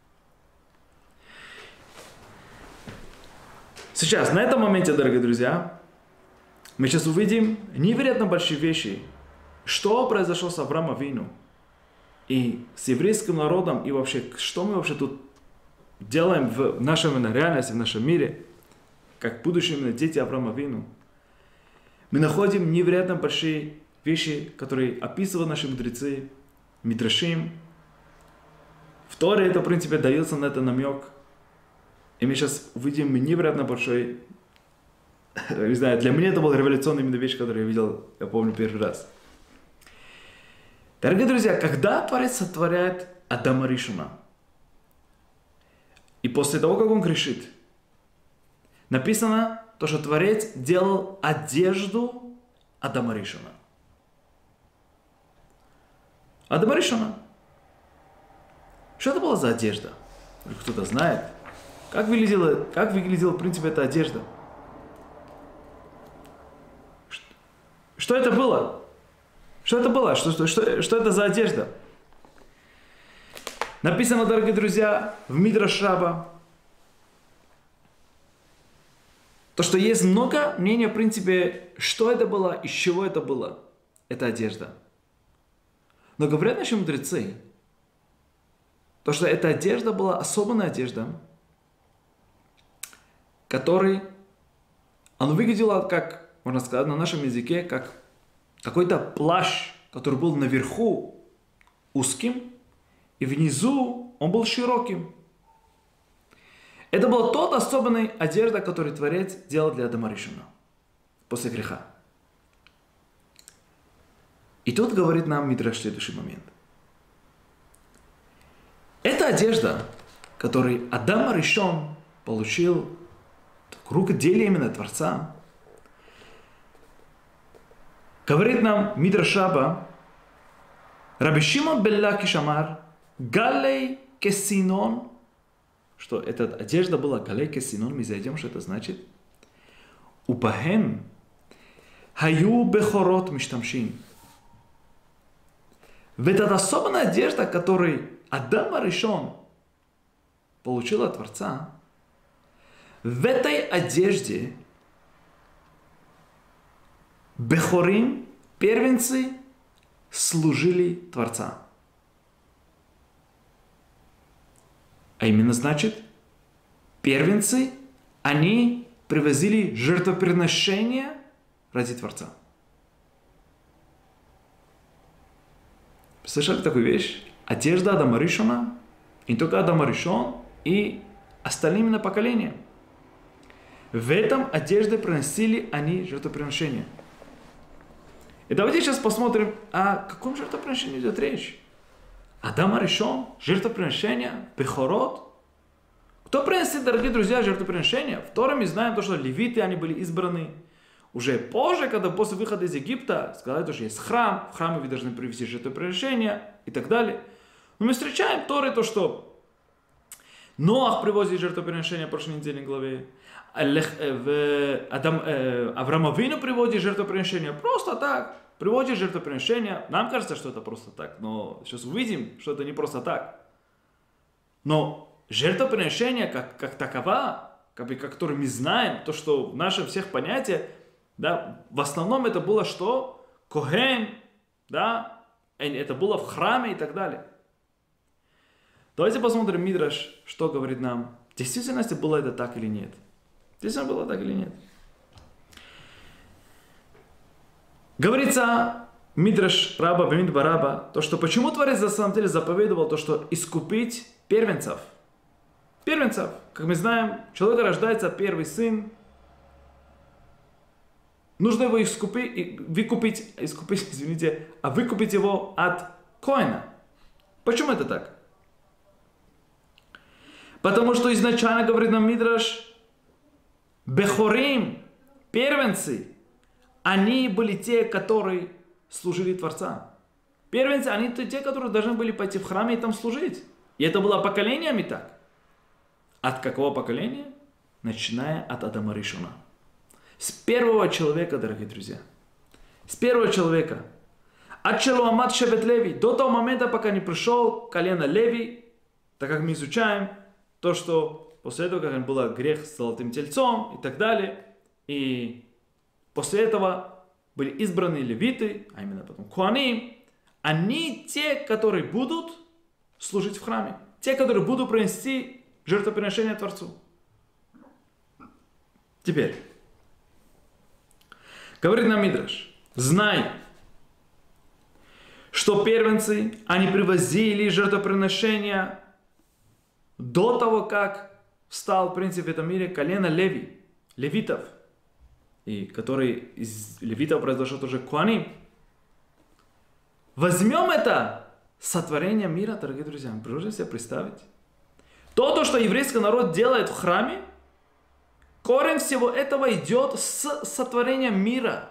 Сейчас, на этом моменте, дорогие друзья, мы сейчас увидим невероятно большие вещи, что произошло с Авраамом Авину и с еврейским народом, и вообще, что мы вообще тут делаем в нашей именно реальности, в нашем мире, как будущие именно дети Авраама Авину. Мы находим невероятно большие вещи, которые описывают наши мудрецы, мидрашим. В Торе это, в принципе, дается на это намек. И мы сейчас увидим невероятно большой, не знаю, для меня это была революционная именно вещь, которую я видел, я помню, первый раз. Дорогие друзья, когда Творец сотворяет Адама Ришона, и после того, как он грешит, написано, то, что Творец делал одежду Адама Ришона. Адама Ришона. Что это была за одежда? Кто-то знает? Как выглядела, как выглядела, в принципе, эта одежда? Что, что это было? Что это было? Что, что, что, что это за одежда? Написано, дорогие друзья, в Мидраш Раба, то, что есть много мнений, в принципе, что это было, из чего это было, эта одежда. Но говорят наши мудрецы, то, что эта одежда была особенная одежда, который, он выглядел, как, можно сказать на нашем языке, как какой-то плащ, который был наверху узким, и внизу он был широким. Это была тот особенная одежда, которую Творец делал для Адама Ришона после греха. И тут говорит нам Мидраш следующий момент. Эта одежда, которую Адам Ришон получил рукоделие именно Творца, говорит нам Мидраш Раба, Раби Шимон бен Лакиш амар, галей кесинон, что эта одежда была галей кесинон, мы зайдем, что это значит. Убахем хаю бехорот миштамшин. В эта особенная одежда, которую Адам Ришон получил от Творца, в этой одежде бехорим, первенцы, служили Творца. А именно значит, первенцы, они привозили жертвоприношения ради Творца. Слышали такую вещь? Одежда Адама Ришона, и не только Адама Ришон, и остальные именно поколения. В этом одежде приносили они жертвоприношения. И давайте сейчас посмотрим, о каком жертвоприношении идет речь. Адам Ришон, жертвоприношения, Бехорот. Кто приносит, дорогие друзья, жертвоприношения? В Торе мы знаем, то, что левиты, они были избраны. Уже позже, когда после выхода из Египта, сказали, что есть храм, в храме вы должны привести жертвоприношения и так далее. Но мы встречаем в Торе то, что Ноах привозит жертвоприношение в прошлой недельной главе. Адам, Авраам Авину приводит жертвоприношение просто так. Приводит жертвоприношение. Нам кажется, что это просто так. Но сейчас увидим, что это не просто так. Но жертвоприношение как, как такова, как бы, которое мы знаем, то, что в нашем всех понятиях, да, в основном это было что? Коген, да, это было в храме и так далее. Давайте посмотрим Мидраш, что говорит нам. В действительности было это так или нет? Действительно было так или нет? Говорится, Мидраш Раба Бамидбар Раба, то, что почему Творец на самом деле заповедовал то, что искупить первенцев. Первенцев. Как мы знаем, у человека рождается первый сын. Нужно его искупить, выкупить, искупить, извините, а выкупить его от коэна. Почему это так? Потому что изначально, говорит нам Мидраш, Бехорим, первенцы, они были те, которые служили Творца. Первенцы, они те, которые должны были пойти в храм и там служить. И это было поколениями так. От какого поколения? Начиная от Адама Ришона. С первого человека, дорогие друзья. С первого человека. От Шелуамат Шевет Леви. До того момента, пока не пришел колено Леви, так как мы изучаем то, что после этого, как был грех с золотым тельцом и так далее. И после этого были избраны левиты, а именно потом Куаним. Они те, которые будут служить в храме. Те, которые будут принести жертвоприношение Творцу. Теперь. Говорит нам Мидраш. Знай, что первенцы, они привозили жертвоприношения до того, как встал, в принципе, в этом мире колено Леви, левитов, и который из левитов произошел тоже Куаним. Возьмем это сотворение мира, дорогие друзья, мы можем себе представить. То, то, что еврейский народ делает в храме, корень всего этого идет с сотворения мира.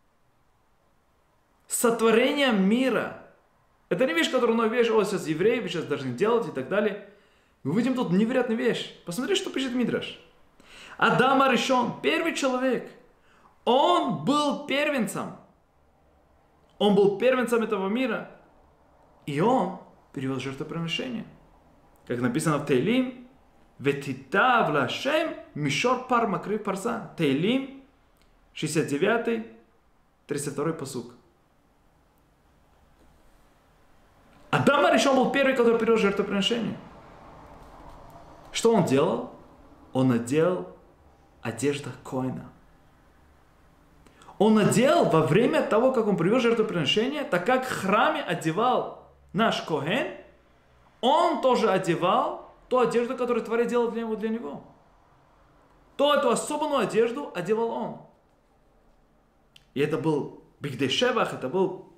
Сотворение мира. Это не вещь, которую, ну, вещь, о, сейчас евреи сейчас должны делать и так далее. Мы видим тут невероятную вещь. Посмотри, что пишет Мидраш. Адам Аришон, первый человек, он был первенцем. Он был первенцем этого мира. И он перевел жертвоприношение. Как написано в Тейлим, «Ветитав лашем мишор пар макрив парса». Тейлим, шестьдесят девятый, тридцать второй пасук. Адам Аришон был первый, который перевел жертвоприношение. Что он делал? Он надел одежду коэна. Он надел во время того, как он привел жертвоприношение, так как в храме одевал наш коэн, он тоже одевал ту одежду, которую Творец делал для него, для него. То эту особенную одежду одевал он. И это был бигдей шевах, это был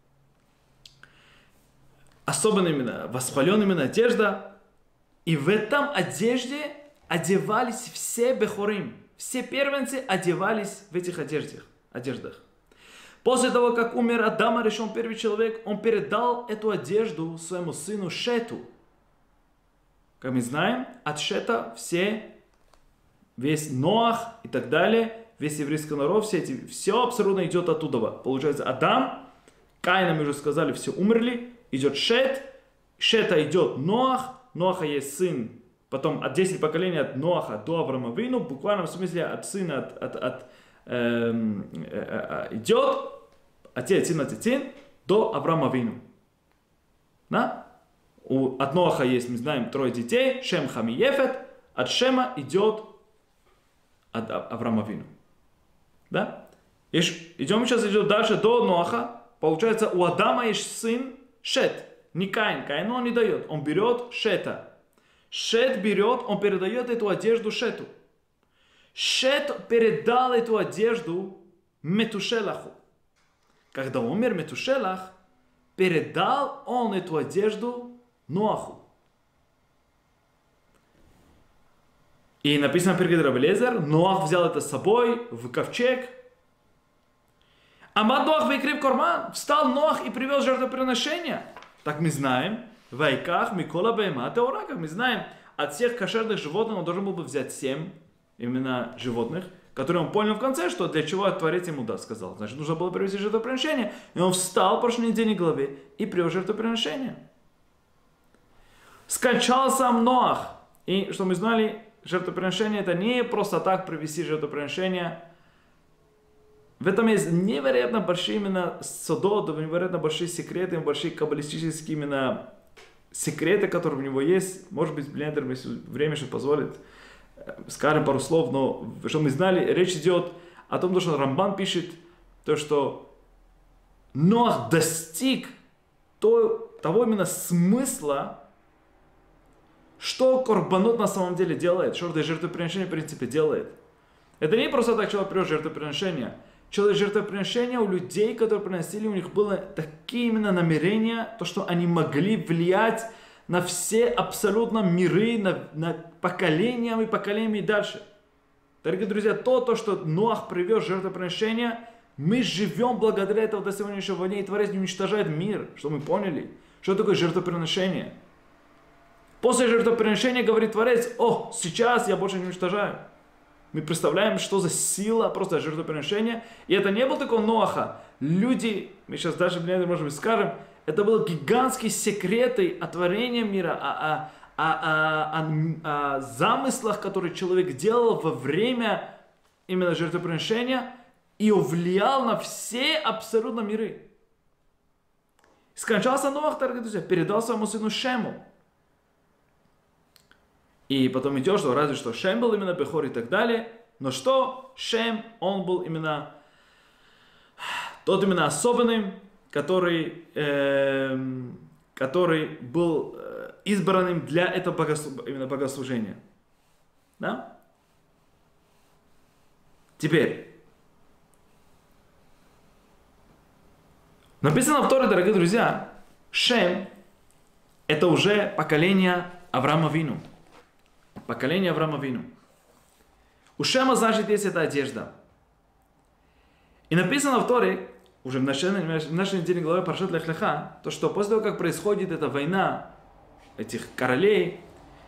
особенная именно, восхваленная именно одежда. И в этом одежде одевались все бехорим. Все первенцы одевались в этих одеждах. одеждах. После того, как умер Адам Аришон, первый человек, он передал эту одежду своему сыну Шету. Как мы знаем, от Шета все, весь Ноах и так далее, весь еврейский народ, все, эти, все абсолютно идет оттуда. Получается, Адам, Каина, мы уже сказали, все умерли, идет Шет, Шета идет Ноах, Ноаха есть сын, потом от десяти поколений от Ноаха до Авраама Авину, буквально в смысле от сына от, от, от, эм, э, э, э, идет отец, сын, отец, сын, до Авраама Авину. Да? У, от Ноаха есть, мы знаем, трое детей, Шем, Хам и Ефет, от Шема идет от Авраама Авину. Да? И, идем сейчас идет дальше до Ноаха, получается у Адама есть сын Шет. Не Каин, Каину он не дает, он берет Шета. Шет берет, он передает эту одежду Шету. Шет передал эту одежду Метушелаху. Когда умер Метушелах, передал он эту одежду Ноаху. И написано в Пиркей Рабби Элиэзер, Ноах взял это с собой в ковчег. Амад Ноах вейкрив корман. Встал Ноах и привел жертвоприношение. Так мы знаем, в Вайках Микола Бейма Теора, как мы знаем, от всех кошерных животных он должен был бы взять семь именно животных, которые он понял в конце, что для чего Творец ему да сказал. Значит, нужно было привести жертвоприношение. И он встал в прошлой недельной главе и привел жертвоприношение. Скончался Ноах. И, что мы знали, жертвоприношение это не просто так привести жертвоприношение. В этом есть невероятно большие именно содоты, невероятно большие секреты, большие каббалистические именно секреты, которые у него есть. Может быть, Блендер, если время что позволит, скажем пару слов, но что мы знали, речь идет о том, что Рамбан пишет, то, что Ноах достиг то, того именно смысла, что корбанот на самом деле делает, что это жертвоприношение в принципе делает. Это не просто так человек привел жертвоприношение. Человек жертвоприношения у людей, которые приносили, у них было такие именно намерения, то, что они могли влиять на все абсолютно миры, на, на поколения и поколения и дальше. Дорогие друзья, то, то, что Ноах привез жертвоприношение, мы живем благодаря этому до сегодняшнего дня, и Творец не уничтожает мир, что мы поняли, что такое жертвоприношение. После жертвоприношения говорит Творец: о, сейчас я больше не уничтожаю. Мы представляем, что за сила просто жертвоприношения. И это не был такой Ноаха. Люди, мы сейчас даже, может быть, скажем, это был гигантский секреты о творении мира, о, о, о, о, о замыслах, которые человек делал во время именно жертвоприношения, и влиял на все абсолютно миры. Скончался Ноах, дорогие друзья, передал своему сыну Шему. И потом идет, что разве что Шем был именно Бехор и так далее. Но что? Шем, он был именно тот именно особенным, который, э, который был э, избранным для этого богослу, именно богослужения. Да? Теперь. Написано в Торе, дорогие друзья, Шем это уже поколение Авраама Вину. Поколение Авраама Вину. У Шема, значит, есть эта одежда. И написано в Торе, уже в нашей, в нашей недельной главе Паршат Лех Леха, то, что после того, как происходит эта война этих королей,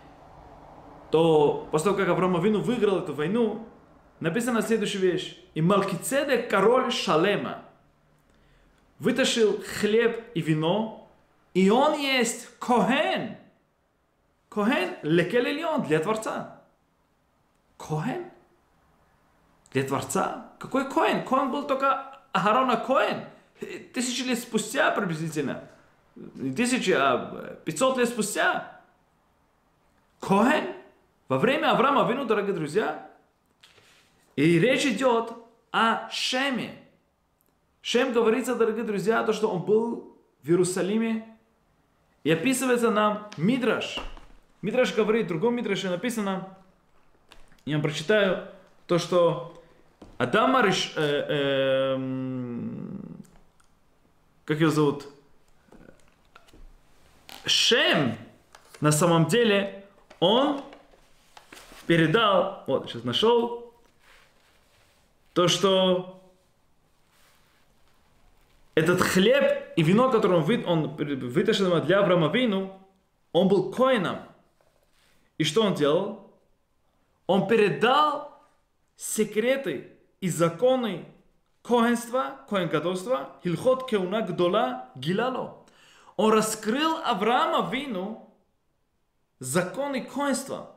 то после того, как Авраам Авину выиграл эту войну, написана следующая вещь. И Малкицедек, король Шалема, вытащил хлеб и вино, и он есть Коэн. Коэн лекель эльон для Творца. Коэн? Для Творца? Какой Коэн? Коэн был только Аарона Коэн. Тысячи лет спустя приблизительно. Не тысячи, а пятьсот лет спустя. Коэн? Во время Авраама Авину, дорогие друзья. И речь идет о Шеме. Шем говорится, дорогие друзья, то, что он был в Иерусалиме. И описывается нам Мидраш. Мидраш говорит, в другом Мидраше написано, я вам прочитаю, то, что Адам Ариш, э, э, как его зовут, Шем, на самом деле, он передал, вот, сейчас нашел, то, что этот хлеб и вино, которое он, вы, он вытащил для Авраама Вину, он был коэном. И что он делал? Он передал секреты и законы коэнства, коэн-гадольства, хилхот кеуна гдола гилало. Он раскрыл Авраама Вину законы коэнства.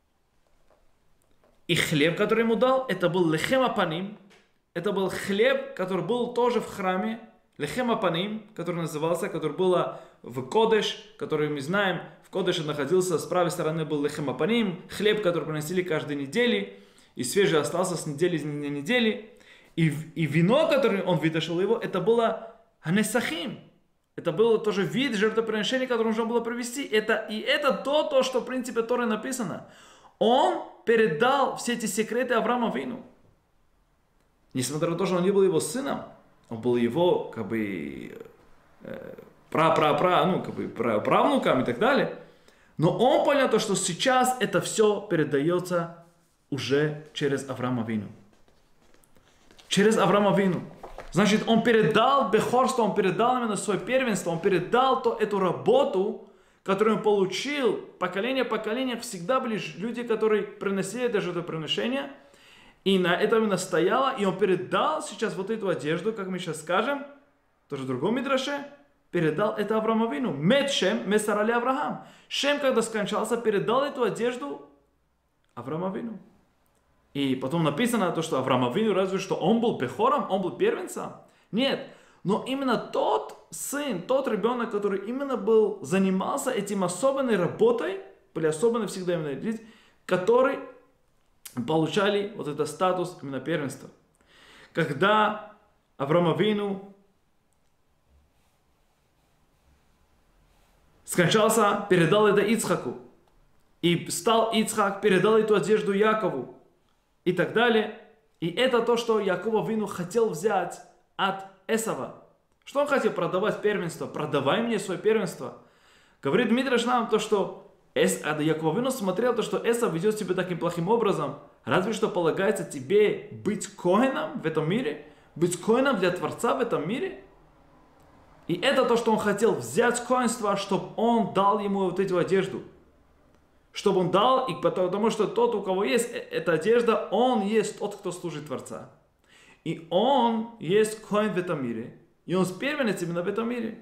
И хлеб, который ему дал, это был лехем апаним. Это был хлеб, который был тоже в храме. Лехем апаним, который назывался, который было в Кодеш, который мы знаем, в Кодеше находился, с правой стороны был лехем апаним, хлеб, который приносили каждой недели, и свежий остался с недели на недели. И, и вино, которое он вытащил его, это было ханесахим. Это было тоже вид жертвоприношения, которое нужно было провести. Это, и это то, то, что в принципе Торе написано. Он передал все эти секреты Авраама Вину. Несмотря на то, что он не был его сыном, он был его, как бы, э, пра-пра-пра, ну, как бы, правнуком и так далее. Но он понял то, что сейчас это все передается уже через Авраама Вину. Через Авраама Вину. Значит, он передал бехорство, он передал именно свое первенство, он передал то, эту работу, который он получил, поколение поколения, всегда были люди, которые приносили это жертвоприношение, и на этом именно стояло, и он передал сейчас вот эту одежду, как мы сейчас скажем, тоже в другом мидраше, передал это Аврааму Авину. Мет Шем, месарали Авраам. Шем, когда скончался, передал эту одежду Аврааму Авину. И потом написано то, что Авраам Авину, разве что он был пехором, он был первенцем? Нет. Но именно тот сын, тот ребенок, который именно был, занимался этим особенной работой, были особенно всегда именно люди, которые получали вот этот статус именно первенства. Когда Авраам Авину скончался, передал это Ицхаку. И стал Ицхак, передал эту одежду Якову. И так далее. И это то, что Яков Авину хотел взять от Эсава. Что он хотел? Продавать первенство. Продавай мне свое первенство. Говорит Мидраш нам то, что Эс, Яков Авину смотрел то, что Эсав ведет себя таким плохим образом. Разве что полагается тебе быть коэном в этом мире? Быть коэном для Творца в этом мире? И это то, что он хотел взять коэнство, чтобы он дал ему вот эту одежду. Чтобы он дал, и потому что тот, у кого есть эта одежда, он есть тот, кто служит Творца. И он есть коэн в этом мире. И он первенец именно в этом мире.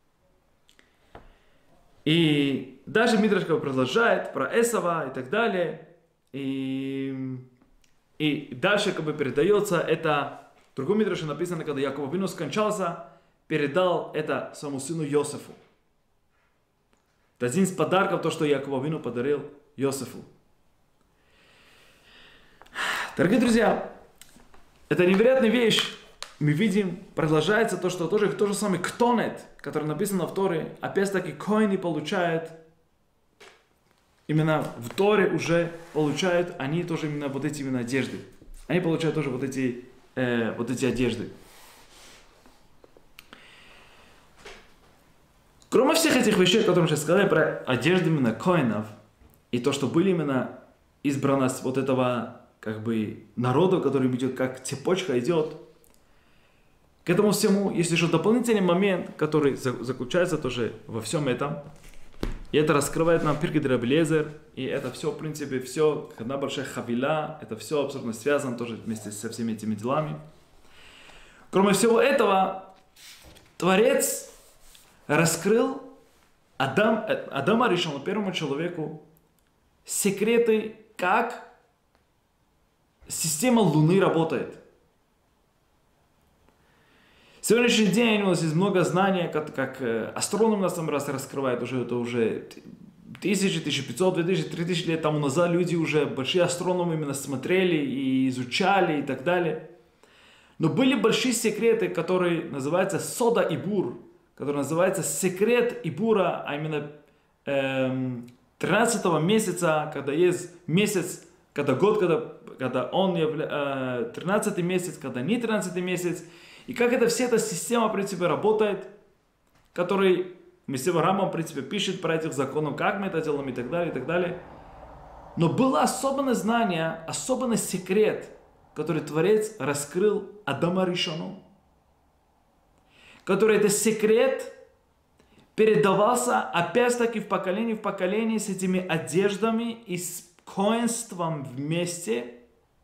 И даже Мидраш продолжает про Эсава и так далее. И, и дальше как бы передается это, в другом Мидраше написано, когда Яков Авину скончался, передал это своему сыну Йосефу. Это один из подарков, то, что Яков Авину подарил Йосефу. Дорогие друзья, это невероятная вещь. Мы видим, продолжается то, что тоже то же самое ктонет, который написано в Торе, опять-таки коины получают, именно в Торе уже получают, они тоже именно вот эти именно одежды. Они получают тоже вот эти, э, вот эти одежды. Кроме всех этих вещей, которые мы сейчас сказали про одежды именно коинов, и то, что были именно избранность вот этого как бы народа, который идет, как цепочка идет, к этому всему есть еще дополнительный момент, который заключается тоже во всем этом. И это раскрывает нам Пиркей де Раби Элиэзер. И это все, в принципе, все, одна большая хавила. Это все абсолютно связано тоже вместе со всеми этими делами. Кроме всего этого, Творец раскрыл Адам, Адама Ришона, первому человеку, секреты, как система Луны работает. В сегодняшний день у нас есть много знаний, как, как астроном нас там раз раскрывает, уже, это уже тысячи, тысяча пятьсот, две тысячи, три тысячи лет тому назад люди уже, большие астрономы именно смотрели и изучали и так далее. Но были большие секреты, которые называются Сода Ибур, который называется секрет Ибура, а именно эм, тринадцатого месяца, когда есть месяц, когда год, когда, когда он является, э, тринадцатый месяц, когда не тринадцатый месяц. И как это вся эта система, в принципе, работает, который Месива Рамбам, в принципе, пишет про этих законов, как мы это делаем и так далее, и так далее. Но было особенное знание, особенный секрет, который Творец раскрыл Адама Ришону. Который этот секрет передавался опять-таки в поколение в поколение с этими одеждами и с коэнством вместе.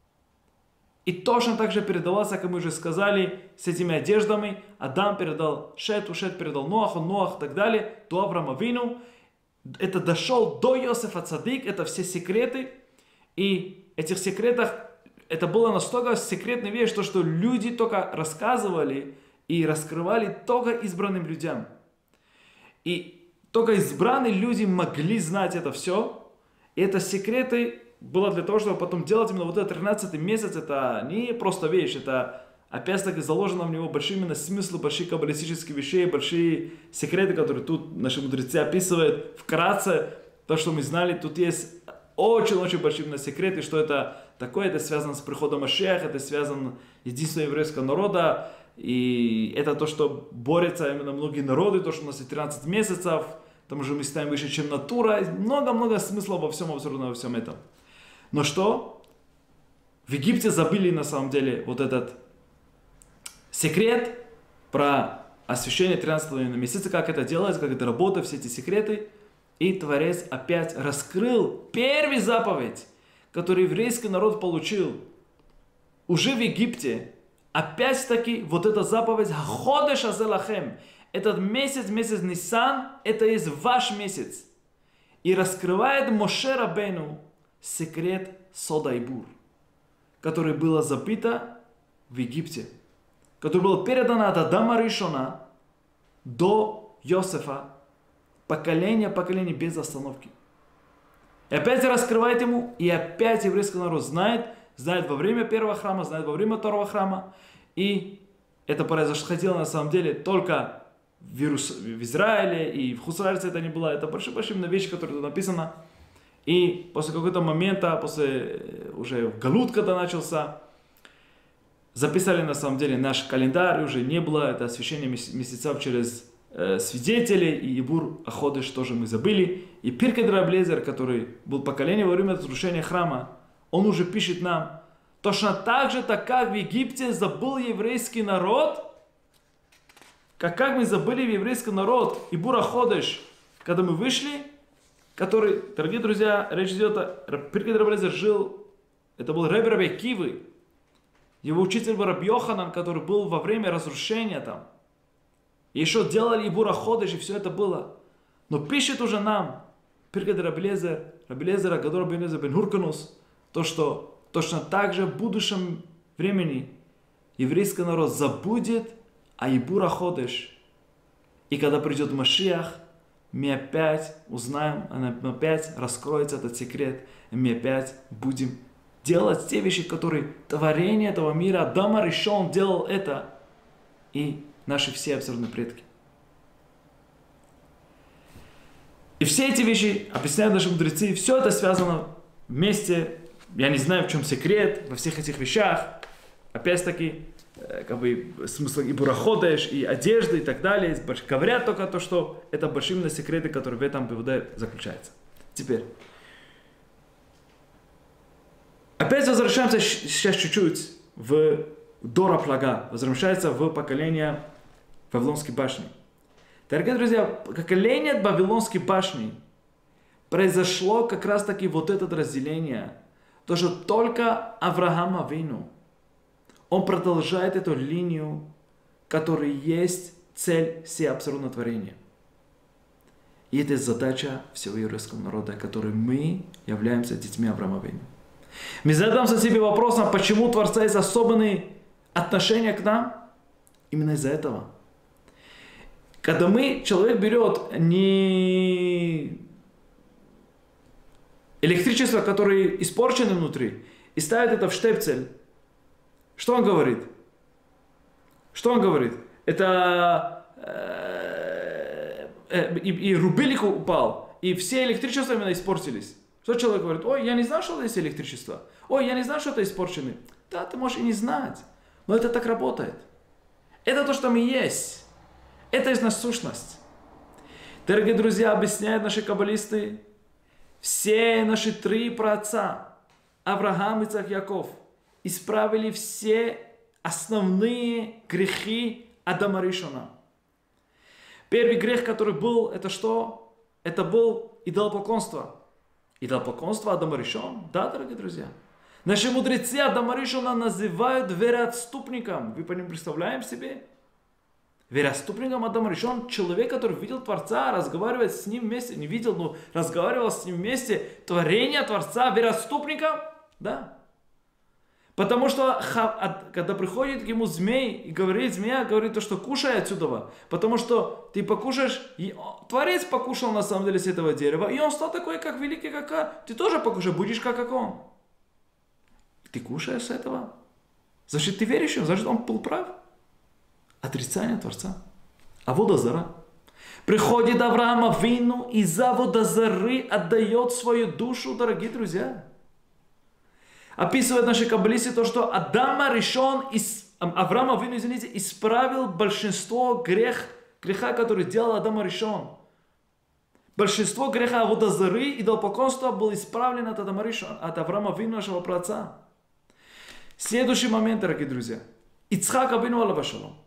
И точно так же передавался, как мы уже сказали, с этими одеждами. Адам передал Шету, Шет передал Ноаху, Ноах и так далее, до Авраама Авину. Это дошел до Йосефа Цадик, это все секреты. И этих секретах, это было настолько секретная вещь, то, что люди только рассказывали и раскрывали только избранным людям. И только избранные люди могли знать это все. И это секреты было для того, чтобы потом делать именно вот этот тринадцатый месяц. Это не просто вещь, это опять-таки заложено в него большие именно смыслы, большие каббалистические вещи, большие секреты, которые тут наши мудрецы описывают вкратце. То, что мы знали, тут есть очень-очень большие именно секреты, что это такое, это связано с приходом Машиаха, это связано с единством еврейского народа. И это то, что борются именно многие народы, то, что у нас есть тринадцать месяцев, там уже мы ставим выше, чем натура. Много-много смысла во всем, абсолютно во всем этом. Но что? В Египте забыли на самом деле вот этот секрет про освящение тринадцатого месяца, как это делается, как это работает, все эти секреты. И Творец опять раскрыл первую заповедь, которую еврейский народ получил уже в Египте. Опять-таки, вот эта заповедь «Ходеш азе лахем». Этот месяц, месяц Нисан, это есть ваш месяц. И раскрывает Моше Рабейну секрет Сода и Бур, который было забито в Египте, который был передан от Адама Ришона до Йосефа, поколение, поколение без остановки. И опять раскрывает ему, и опять еврейский народ знает, знает во время первого храма, знает во время второго храма. И это происходило на самом деле только в, Иерус... в Израиле, и в Хусарце это не было. Это большие-большие вещи, которые тут написано. И после какого-то момента, после уже Галут, когда начался, записали на самом деле наш календарь, уже не было, это освящение месяцев через э, свидетелей, и Ибур Аходеш тоже мы забыли. И Пиркей де Рабби Элиэзер, который был поколением во время разрушения храма, он уже пишет нам, точно так же, так как в Египте забыл еврейский народ, как, как мы забыли еврейский народ, Ибур Аходеш, когда мы вышли, который, дорогие друзья, речь идет о Пиркей де Рабби Элиэзер жил, это был Ребби Раби Акивы, его учитель был Рабби Йоханан, который был во время разрушения там. И еще делали Ибур Аходеш, и все это было. Но пишет уже нам Пиркей де Рабби Элиэзер, Рабби Элиэзер Агадол Рабби Элиэзер бен Хурканус, то, что точно так же в будущем времени еврейский народ забудет о Ибур Аходеш. И когда придет Машиах, мы опять узнаем, опять раскроется этот секрет, и мы опять будем делать те вещи, которые творение этого мира, Адам Аришон делал это, и наши все абсолютно предки. И все эти вещи, объясняют наши мудрецы, все это связано вместе. Я не знаю, в чем секрет во всех этих вещах. Опять-таки, как бы смысл и Бураходеш, и одежды, и так далее. Говорят только то, что это большие именно секреты, которые в этом ПВД заключаются. Теперь. Опять возвращаемся сейчас чуть-чуть в Дора Плага. Возвращается в поколение Вавилонской башни. Дорогие друзья, поколение Вавилонской башни произошло как раз таки вот это разделение. То, что только Авраам Авину, он продолжает эту линию, которая есть цель всего абсолютного творения. И это задача всего еврейского народа, которой мы являемся детьми Авраама Авину. Мы задаемся себе вопросом, почему у Творца есть особенные отношения к нам? Именно из-за этого. Когда мы, человек берет не электричество, которое испорчено внутри, и ставит это в штепцель, что он говорит? Что он говорит? Это э, э, и, и рубильник упал, и все электричества именно испортились. Что человек говорит? Ой, я не знал, что это есть электричество. Ой, я не знал, что это испорчено. Да, ты можешь и не знать. Но это так работает. Это то, что мы есть. Это есть наша сущность. Дорогие друзья, объясняют наши каббалисты, все наши три праотца, Авраам, Ицхак, Яков, исправили все основные грехи Адама Ришона. Первый грех, который был, это что? Это был идолопоклонство. Идолопоклонство Адама Ришон? Да, дорогие друзья. Наши мудрецы Адама Ришона называют вероотступником. Вы по ним представляем себе? Вероотступником Адама Ришон человек, который видел Творца, разговаривает с ним вместе, не видел, но разговаривал с ним вместе, творение Творца, вероотступником? Да. Потому что, когда приходит к ему змей и говорит, змея говорит то, что кушай отсюда. Потому что ты покушаешь, Творец покушал на самом деле с этого дерева, и он стал такой, как великий, как ты тоже покушай, будешь как, как он. Ты кушаешь с этого? Значит, ты веришь ему, значит, он был прав. Отрицание Творца. А водозара. Приходит Авраам Авину и за водозары отдает свою душу, дорогие друзья. Описывают наши каббалисты то, что Адам Аришон, Авраам Авину, извините, исправил большинство грех, греха, который делал Адам Аришон. Большинство греха водозары и идолопоклонства было исправлено от Адама Аришон, от Авраама Авину, нашего праотца. Следующий момент, дорогие друзья. Ицхак Авину алейхи шалом.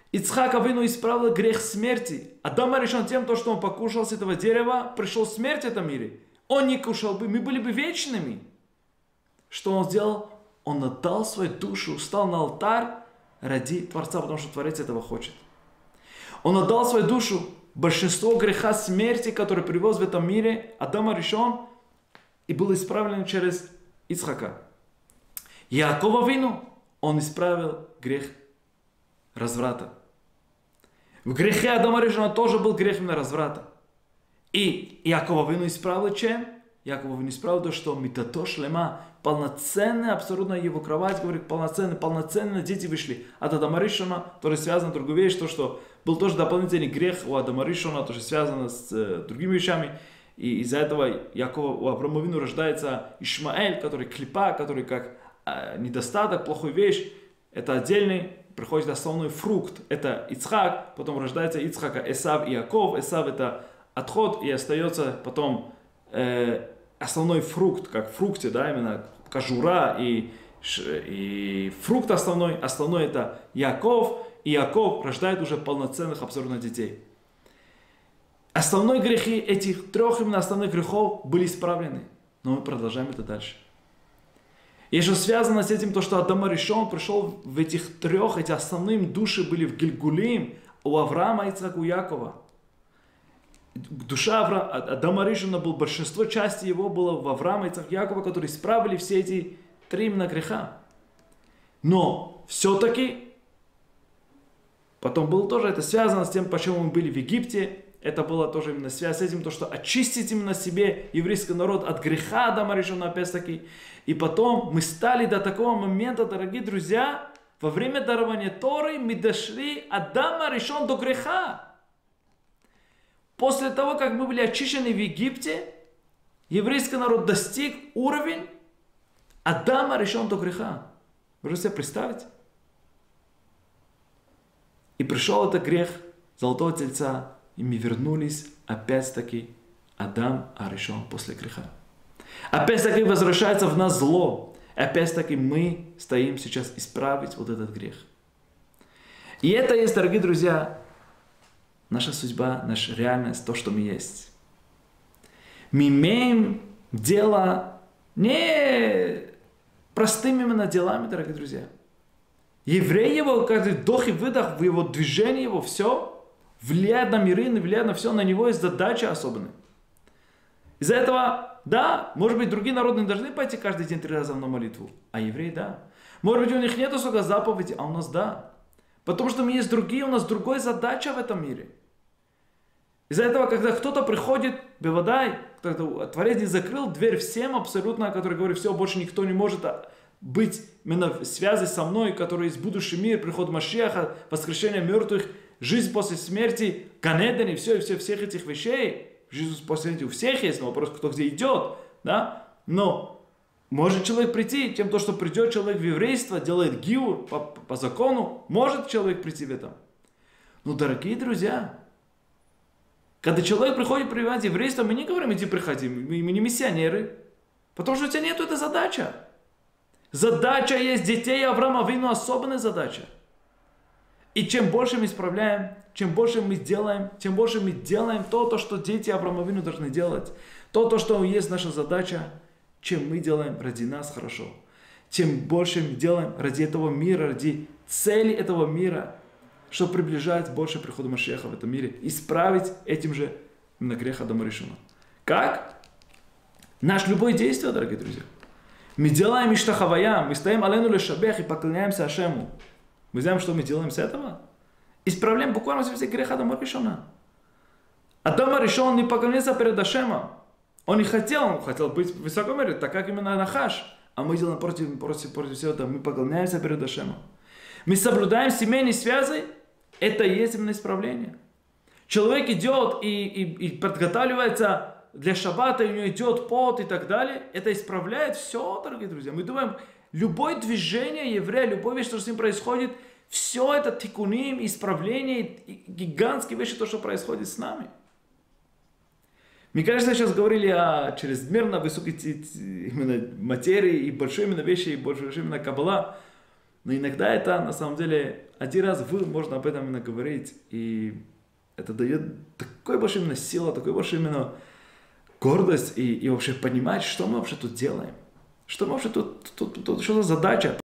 Ицхак Авину исправил грех смерти. Адам решен тем, то, что он покушал с этого дерева, пришел смерть в этом мире. Он не кушал бы, мы были бы вечными. Что он сделал? Он отдал свою душу, встал на алтарь ради Творца, потому что Творец этого хочет. Он отдал свою душу. Большинство греха смерти, который привез в этом мире, Адам решен и был исправлен через Ицхака. Яаков Авину, он исправил грех разврата. В грехе Адама Ришона тоже был грех именно разврата. И Яаков Авину исправил чем? Яаков Авину исправил то, что митато шлема, полноценная, абсолютно его кровать, говорит, полноценные, полноценные дети вышли от Адама Ришона, тоже связано с другой вещью, то, что был тоже дополнительный грех у Адама Ришона, тоже связано с э, другими вещами. И из-за этого Яакова, у Авраама Авину рождается Ишмаэль, который клипа, который как э, недостаток, плохую вещь. Это отдельный, приходит основной фрукт, это Ицхак, потом рождается Ицхака, Эсав и Яков. Эсав это отход, и остается потом э, основной фрукт, как в фрукте, да, именно кожура и, и фрукт основной. Основной это Яков, и Яков рождает уже полноценных абсолютно детей. Основные грехи этих трех именно основных грехов были исправлены, но мы продолжаем это дальше. И что связано с этим, то, что Адам Ришон пришел в этих трех, эти основные души были в Гильгулим, у Авраама, Ицхака, у Якова. Душа Авра... Адама Ришона был, большинство части его было в Авраама, Ицхака, Якова, которые исправили все эти три именно греха. Но все-таки, потом было тоже это связано с тем, почему мы были в Египте. Это было тоже именно связь с этим, то, что очистить именно себе еврейский народ от греха Адама Ришона, опять-таки. И потом мы стали до такого момента, дорогие друзья, во время дарования Торы мы дошли от Адама Ришон до греха. После того, как мы были очищены в Египте, еврейский народ достиг уровень Адама Ришон до греха. Вы же себе представите? И пришел этот грех Золотого Тельца, и мы вернулись опять-таки Адам Аришон после греха. Опять-таки возвращается в нас зло. Опять-таки мы стоим сейчас исправить вот этот грех. И это есть, дорогие друзья, наша судьба, наша реальность, то, что мы есть. Мы имеем дело не простыми именно делами, дорогие друзья. Еврей его, каждый вдох и выдох, в его движении его, все влияет на миры, влияет на все, на него есть задача особенная. Из-за этого, да, может быть, другие народы не должны пойти каждый день три раза на молитву, а евреи, да. Может быть, у них нет столько заповедей, а у нас, да. Потому что мы есть другие, у нас другая задача в этом мире. Из-за этого, когда кто-то приходит, бевадай, Творец не закрыл дверь всем абсолютно, который говорит, все, больше никто не может быть именно в связи со мной, который есть будущий мир, приход Машиаха, воскрешение мертвых, жизнь после смерти, Ганеден и все, и все, всех этих вещей. Жизнь после смерти у всех есть, но вопрос, кто где идет. Да? Но может человек прийти, тем то, что придет человек в еврейство, делает гиур по, по закону, может человек прийти в этом. Но, дорогие друзья, когда человек приходит прививать еврейство, мы не говорим, иди приходи, мы, мы не миссионеры. Потому что у тебя нету этой задачи. Задача есть детей Авраама Авину, особенная задача. И чем больше мы исправляем, чем больше мы делаем, тем больше мы делаем то, то что дети Авраама Авину должны делать. То, то, что есть наша задача, чем мы делаем ради нас хорошо. Тем больше мы делаем ради этого мира, ради цели этого мира, чтобы приближать больше прихода Машиаха в этом мире. Исправить этим же на грех Адама Ришона. Как? Наше любое действие, дорогие друзья. Мы делаем иштахавая, мы стоим алену лешабех и поклоняемся Ашему. Мы знаем, что мы делаем с этого? Исправляем буквально все грех Адама Ришона. Адам Ришон не поклонился перед Ашемом. Он не хотел, он хотел быть высокомерным, так как именно Нахаш. А мы делаем против, против, против всего этого, мы поклоняемся перед Ашемом. Мы соблюдаем семейные связи, это и есть именно исправление. Человек идет и, и, и подготавливается для шаббата, у него идет пот и так далее. Это исправляет все, дорогие друзья. Мы думаем, любое движение еврея, любое вещь, что с ним происходит, все это тикуним, исправление, гигантские вещи, то, что происходит с нами. Мы, конечно, сейчас говорили о чрезмерно высокой именно материи и большой именно вещи, и большой именно каббала. Но иногда это, на самом деле, один раз вы можно об этом именно говорить, и это дает такой большой именно силу, такой большой именно гордость, и, и вообще понимать, что мы вообще тут делаем. Что мы вообще тут, тут, тут, тут что за задача.